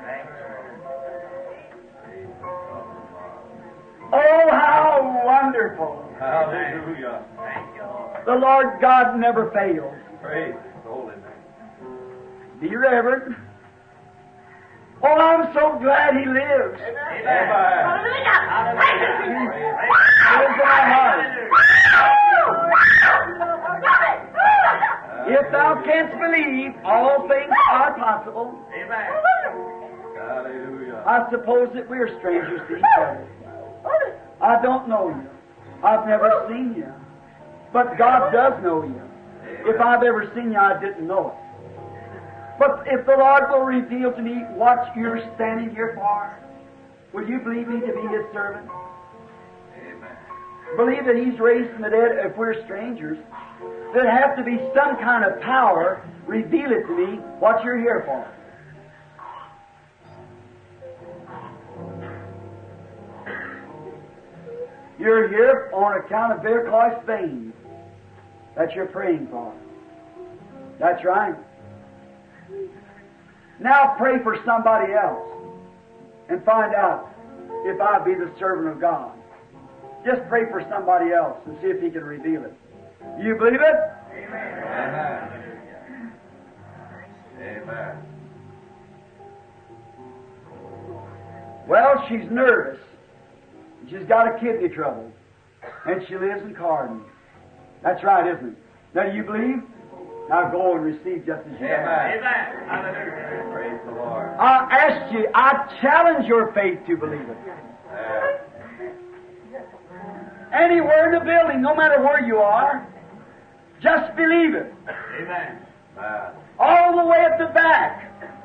Oh, how wonderful. Hallelujah. The Lord God never fails. Praise His holy name. Be reverent. Oh, I'm so glad He lives. Amen. Lives in our heart. If thou canst believe, all things are possible. Amen. Hallelujah. I suppose that we're strangers to each other. I don't know you. I've never seen you. But God does know you. If I've ever seen you, I didn't know it. But if the Lord will reveal to me what you're standing here for, will you believe me to be His servant? Amen. Believe that He's raised from the dead if we're strangers. There'd have to be some kind of power reveal it to me what you're here for. You're here on account of varicose veins that you're praying for. That's right. Now pray for somebody else and find out if I be the servant of God. Just pray for somebody else and see if He can reveal it. You believe it? Amen. Amen. Well, she's nervous. She's got a kidney trouble. And she lives in Carden. That's right, isn't it? Now, do you believe? Now go and receive just as you Amen. have. Amen. Hallelujah. Praise the Lord. I ask you, I challenge your faith to believe it. Amen. Anywhere in the building, no matter where you are, just believe it. Amen. Amen. All the way at the back.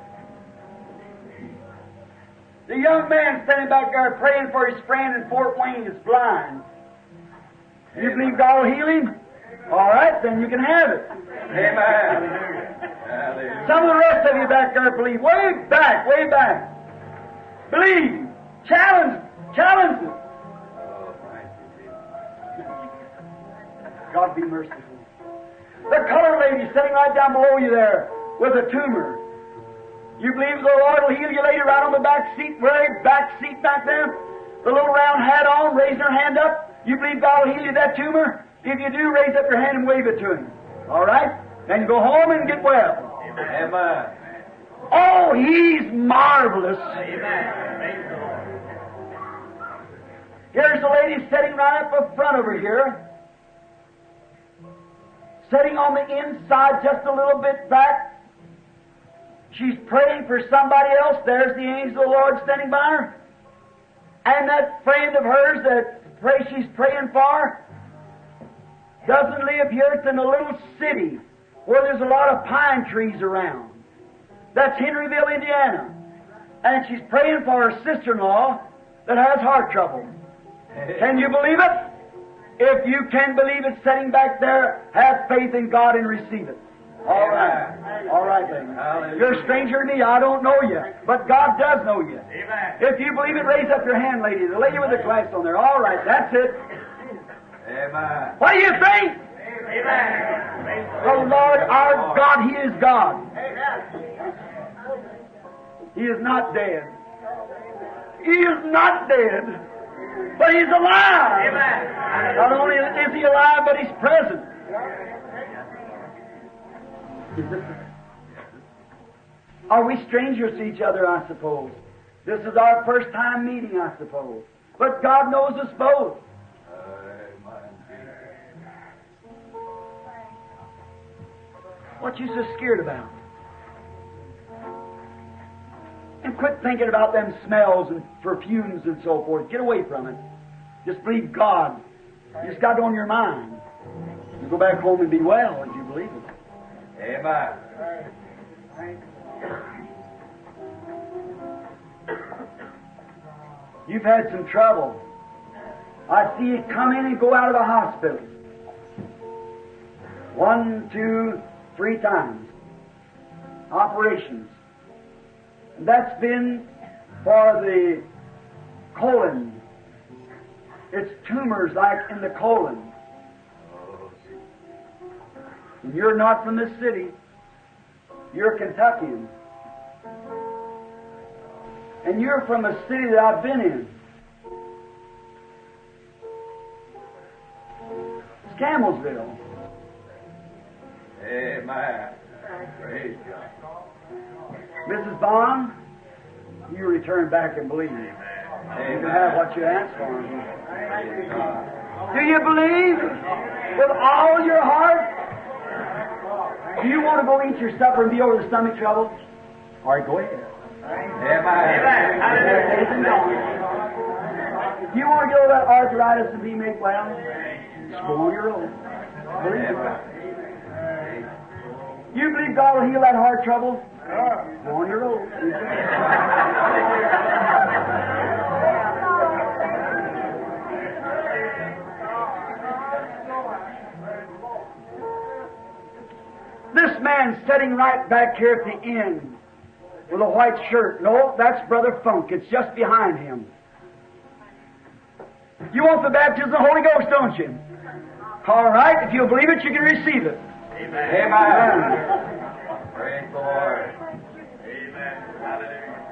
The young man standing back there praying for his friend in Fort Wayne is blind. You believe God will heal him? All right, then you can have it. Amen. Hallelujah. Some of the rest of you back there believe. Way back, way back. Believe. Challenge. Challenge it. Oh, thank you, Jesus. God be merciful. The colored lady sitting right down below you there with a tumor. You believe the Lord will heal you later right on the back seat, very back seat back there? The little round hat on, raising her hand up. You believe God will heal you that tumor? If you do, raise up your hand and wave it to Him. All right? Then go home and get well. Amen. Oh, He's marvelous. Amen. Praise the Lord. Here's a lady sitting right up in front over here. Sitting on the inside just a little bit back. She's praying for somebody else. There's the angel of the Lord standing by her. And that friend of hers that pray she's praying for doesn't live here. It's in a little city where there's a lot of pine trees around. That's Henryville, Indiana. And she's praying for her sister-in-law that has heart trouble. Can you believe it? If you can believe it, sitting back there, have faith in God and receive it. All right. All right, baby. You're a stranger to me. I don't know you. But God does know you. Amen. If you believe it, raise up your hand, lady. The lady with the glass on there. All right, that's it. Amen. What do you think? Amen. The Lord our God, He is God. He is not dead. He is not dead. But He's alive. Amen. Not only is He alive, but He's present. Are we strangers to each other, I suppose? This is our first time meeting, I suppose. But God knows us both. What you so scared about? And quit thinking about them smells and perfumes and so forth. Get away from it. Just believe God. You just got it on your mind. You go back home and be well if you believe it. Amen. You've had some trouble. I see you come in and go out of the hospital. One, two, three times. Operations. That's been for the colon. It's tumors like in the colon. And you're not from this city. You're a Kentuckian. And you're from a city that I've been in. It's Campbellsville. Amen. Praise God. Missus Bond, you return back and believe. You can have what you ask for. Do you believe with all your heart? Do you want to go eat your supper and be over the stomach trouble? All right, go ahead. Amen. Do you want to get over that arthritis and be made well? Just go on your own. Believe it. You believe God will heal that heart trouble? Go on your own. This man sitting right back here at the end with a white shirt. No, that's Brother Funk. It's just behind him. You want the baptism of the Holy Ghost, don't you? All right. If you'll believe it, you can receive it. Amen. Amen. Praise the Lord. Amen. Hallelujah.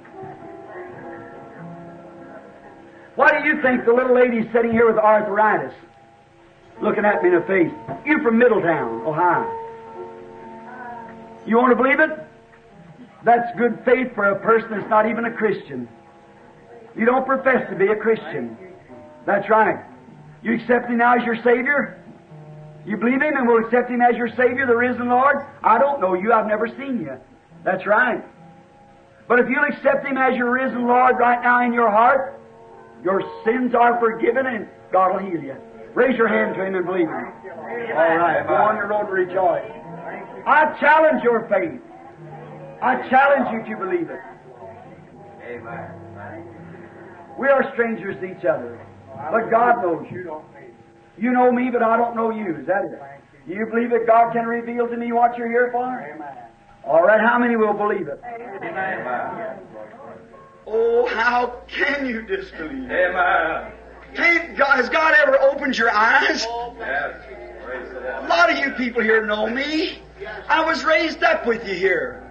Why do you think the little lady's sitting here with arthritis, looking at me in the face? You're from Middletown, Ohio. You want to believe it? That's good faith for a person that's not even a Christian. You don't profess to be a Christian. That's right. You accept Him now as your Savior? You believe Him and will accept Him as your Savior, the risen Lord? I don't know you. I've never seen you. That's right. But if you'll accept Him as your risen Lord right now in your heart, your sins are forgiven and God will heal you. Raise your hand to Him and believe Him. All right. Go on your road to rejoice. I challenge your faith. I challenge you to believe it. Amen. We are strangers to each other, but God knows you. You know me, but I don't know you. Is that it? You believe that God can reveal to me what you're here for? Amen. All right, how many will believe it? Amen. Oh, how can you disbelieve? Amen. Can't God, has God ever opened your eyes? Yes. Praise the A Lord. lot of you people here know me. I was raised up with you here.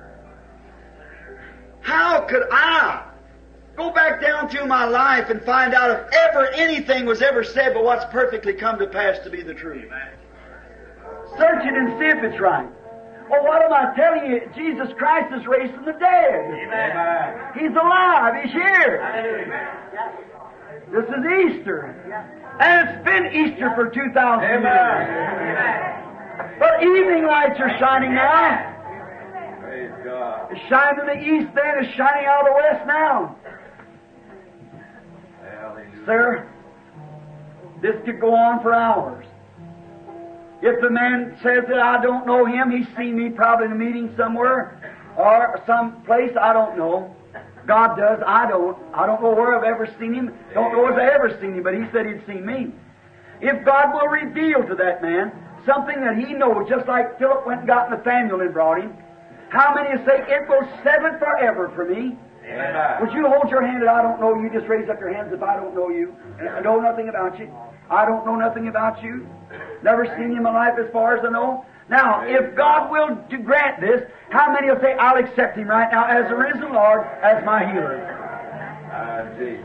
How could I go back down through my life and find out if ever anything was ever said but what's perfectly come to pass to be the truth? Search it and see if it's right. Well, what am I telling you? Jesus Christ is raised from the dead. Amen. He's alive. He's here. This is Easter. And it's been Easter for two thousand years. Amen. But evening lights are shining now. Praise God. It's shining in the east then, it's shining out of the west now. Hallelujah. Sir, this could go on for hours. If the man says that I don't know him, he's seen me probably in a meeting somewhere, or some place, I don't know. God does, I don't. I don't know where I've ever seen Him. Don't know if I've ever seen Him, but He said He'd seen me. If God will reveal to that man something that he knows, just like Philip went and got Nathanael and brought him, how many say, it will settle it forever for me? Amen. Would you hold your hand that I don't know you? Just raise up your hands if I don't know you. I know nothing about you. I don't know nothing about you. Never seen you in my life as far as I know. Now, if God will do grant this, how many will say, I'll accept Him right now as the risen Lord, as my healer? Uh, Jesus.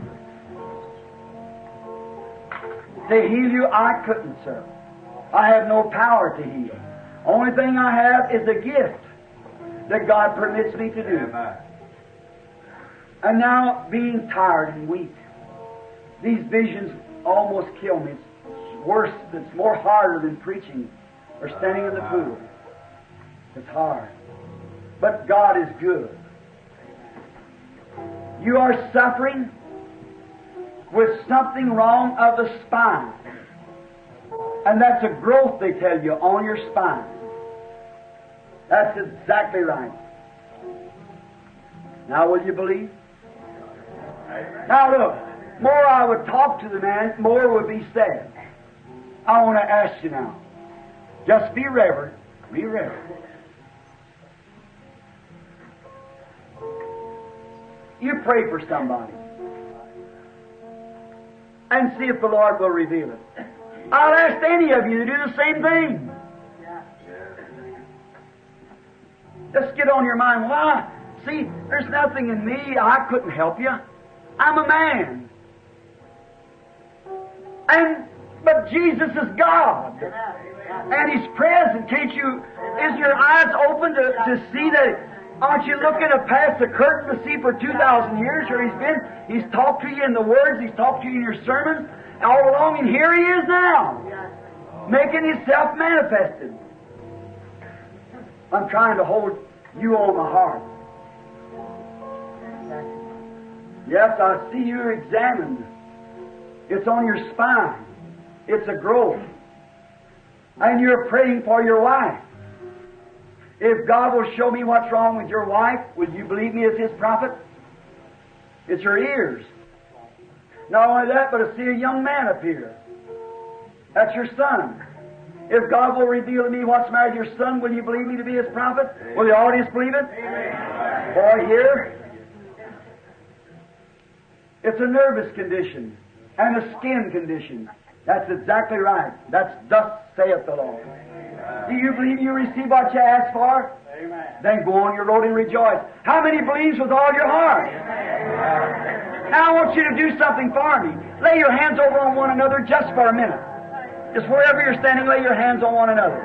To heal you, I couldn't, sir. I have no power to heal. Only thing I have is a gift that God permits me to do. Amen. And now, being tired and weak, these visions almost kill me. It's worse, it's more harder than preaching or standing in the pool. It's hard. But God is good. You are suffering with something wrong of the spine. And that's a growth, they tell you, on your spine. That's exactly right. Now will you believe? Now look, more I would talk to the man, more would be said. I want to ask you now. Just be reverent. Be reverent. You pray for somebody and see if the Lord will reveal it. I'll ask any of you to do the same thing. Just get on your mind, well, see, there's nothing in me. I couldn't help you. I'm a man. And but Jesus is God. And He's present. Can't you, is your eyes open to, to see that? Aren't you looking to past the curtain to see for two thousand years where He's been? He's talked to you in the words, He's talked to you in your sermons, all along, and here He is now, making Himself manifested. I'm trying to hold you on my heart. Yes, I see you're examined. It's on your spine. It's a growth. And you're praying for your wife. If God will show me what's wrong with your wife, will you believe me as His prophet? It's her ears. Not only that, but I see a young man up here. That's your son. If God will reveal to me what's the matter with your son, will you believe me to be His prophet? Amen. Will the audience believe it? Amen. Boy, here, it's a nervous condition and a skin condition. That's exactly right. That's thus saith the Lord. Do you believe you receive what you ask for? Amen. Then go on your road and rejoice. How many believes with all your heart? Amen. Now I want you to do something for me. Lay your hands over on one another just for a minute. Just wherever you're standing, lay your hands on one another.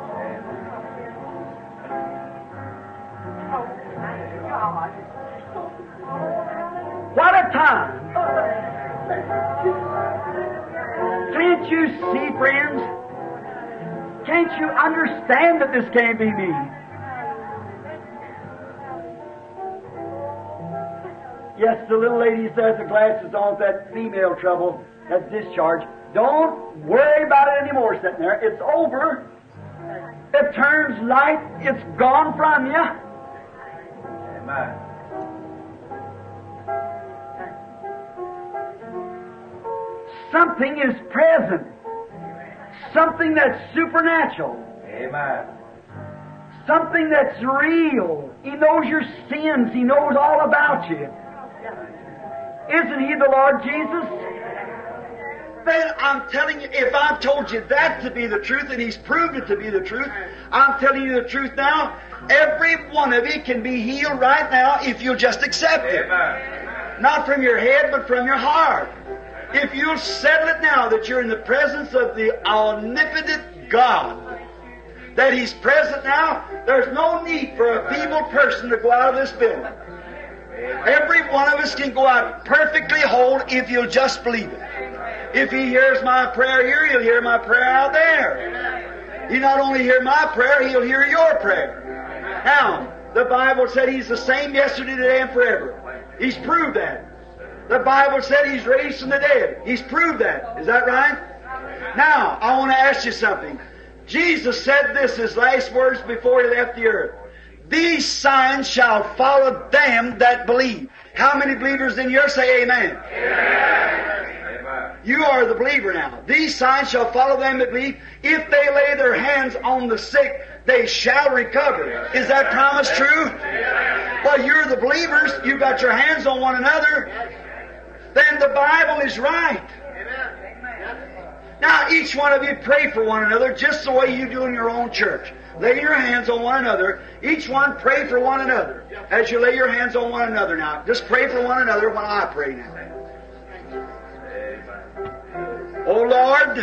What a time! Can't you see, friends? Can't you understand that this can't be me? Yes, the little lady says the glasses on, that female trouble, that discharge. Don't worry about it anymore sitting there. It's over. It turns light. It's gone from you. Amen. Something is present. Something that's supernatural. Amen. Something that's real. He knows your sins. He knows all about you. Isn't He the Lord Jesus? Then I'm telling you, if I've told you that to be the truth, and He's proved it to be the truth, I'm telling you the truth now. Every one of you can be healed right now if you'll just accept it. Amen. Not from your head, but from your heart. If you'll settle it now that you're in the presence of the omnipotent God, that He's present now, there's no need for a feeble person to go out of this building. Every one of us can go out perfectly whole if you'll just believe it. If He hears my prayer here, He'll hear my prayer out there. He not only hear my prayer, He'll hear your prayer. Now, the Bible said He's the same yesterday, today, and forever. He's proved that. The Bible said He's raised from the dead. He's proved that. Is that right? Now, I want to ask you something. Jesus said this, His last words before He left the earth. these signs shall follow them that believe. How many believers in here say amen? Amen. You are the believer now. These signs shall follow them that believe. If they lay their hands on the sick, they shall recover. Is that promise true? Well, you're the believers. You've got your hands on one another. Then the Bible is right. Now, each one of you pray for one another just the way you do in your own church. Lay your hands on one another. Each one pray for one another. As you lay your hands on one another now, just pray for one another when I pray now. Oh Lord,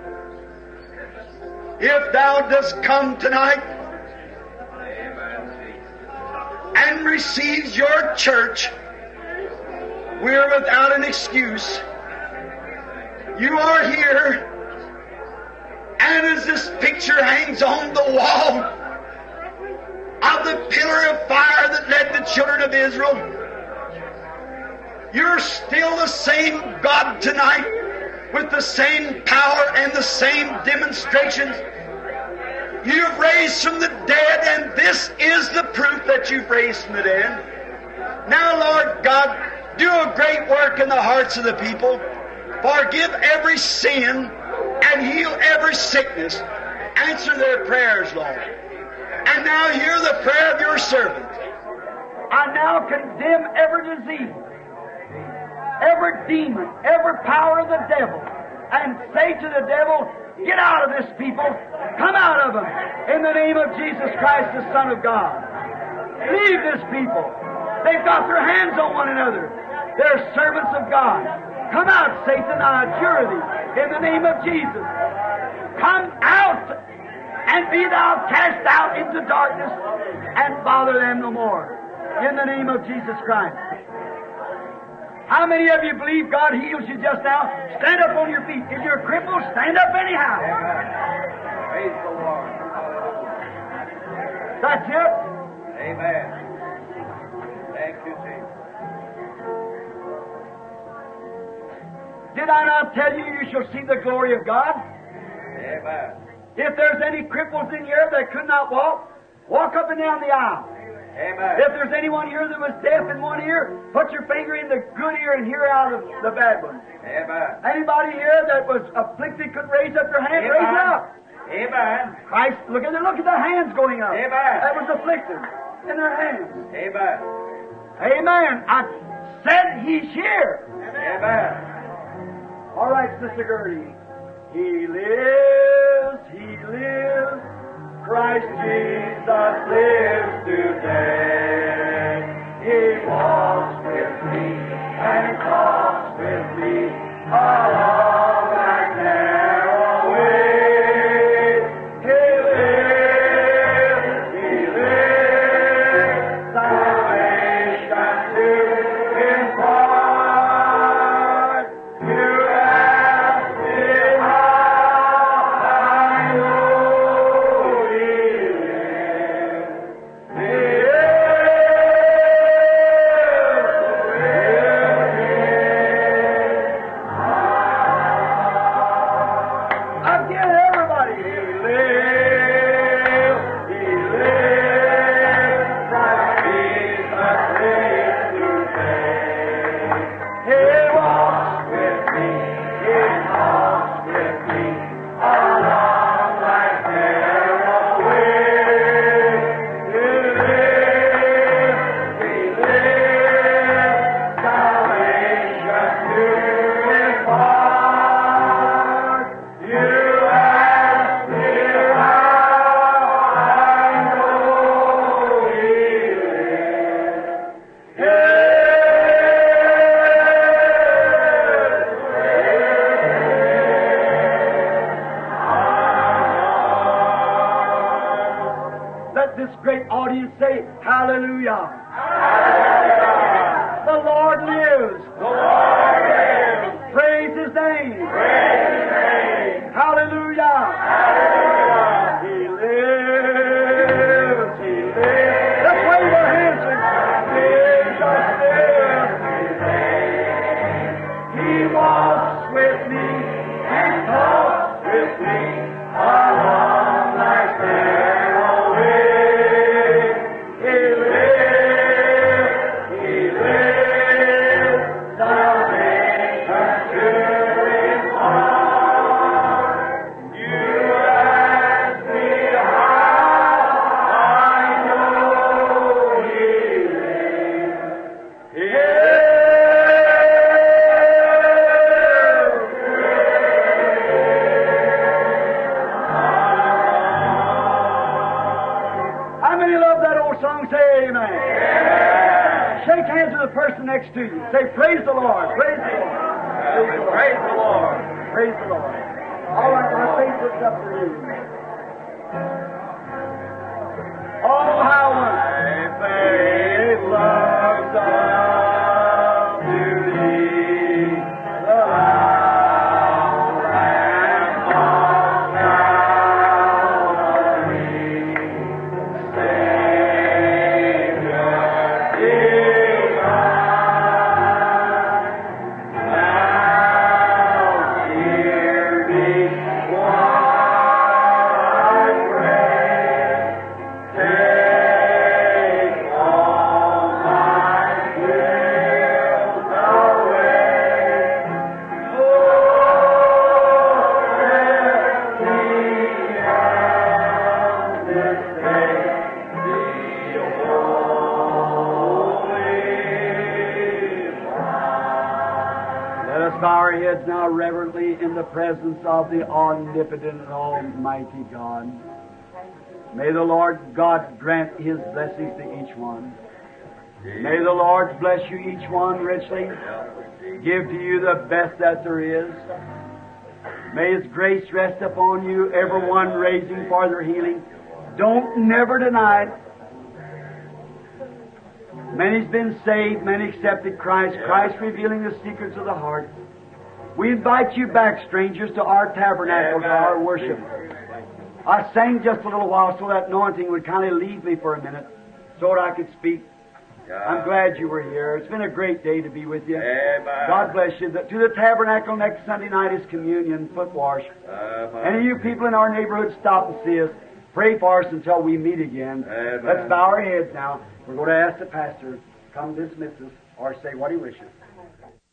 if Thou dost come tonight and receives your church, we're without an excuse. You are here, and as this picture hangs on the wall of the pillar of fire that led the children of Israel, you're still the same God tonight, with the same power and the same demonstrations. You've raised from the dead, and this is the proof that you've raised from the dead. Now, Lord God, do a great work in the hearts of the people. Forgive every sin and heal every sickness. Answer their prayers, Lord. And now hear the prayer of your servant. I now condemn every disease, every demon, every power of the devil, and say to the devil, get out of this people. Come out of them. In the name of Jesus Christ, the Son of God. Leave this people. They've got their hands on one another. They're servants of God. Come out, Satan, I adjure thee, in the name of Jesus. Come out, and be thou cast out into darkness, and bother them no more. In the name of Jesus Christ. How many of you believe God heals you just now? Stand up on your feet. If you're crippled, stand up anyhow. Praise the Lord. That's it. Amen. Thank you, Jesus. Did I not tell you you shall see the glory of God? Amen. If there's any cripples in here that could not walk, walk up and down the aisle. Amen. If there's anyone here that was deaf in one ear, put your finger in the good ear and hear out of the bad one. Amen. Anybody here that was afflicted could raise up their hand, Amen. raise it up. Amen. Christ, look at the look at the hands going up. Amen. That was afflicted in their hands. Amen. Amen. I said He's here. Amen. All right, Sister Gertie. He lives, He lives. Christ Jesus lives today. He walks with me and talks with me along that narrow way. He lives, He lives. Salvation to impart. You ask me how I know He lives. He Again, everybody. He lives, He lives. Christ Jesus lives today. He walks with me, He talks with me along that narrow way. He lives, He lives. Salvation to impart. You ask me how I know He lives. Let this great audience say, Hallelujah. The Lord lives. The Lord lives. Praise His name. Praise His name. Hallelujah. Hallelujah. He lives. He lives. Let's wave our hands and Jesus lives. He walks with me and talks with me along that narrow way. He all song, say amen. Amen. Shake hands with the person next to you. Say, praise the Lord. Praise the Lord. Praise the Lord. Praise the Lord. All right, my faith looks up for you. Oh, how my faith looks up to thee, the Lamb of Calvary, Savior divine. Now hear me while I pray. Take all my guilt away. Oh, let me have this day be holy. Let us bow our heads now reverently in the presence of the omnipotent and almighty God. May the Lord God grant His blessings to each one. May the Lord bless you each one richly. Give to you the best that there is. May His grace rest upon you, everyone raising for their healing. Don't never deny it. Many's been saved, many accepted Christ, Christ revealing the secrets of the heart. We invite you back, strangers, to our tabernacle, to our worship. I sang just a little while so that anointing would kind of leave me for a minute so that I could speak. I'm glad you were here. It's been a great day to be with you. God bless you. To the tabernacle next Sunday night is communion, foot wash. Any of you people in our neighborhood, stop and see us. Pray for us until we meet again. Let's bow our heads now. We're going to ask the pastor to come dismiss us or say what he wishes.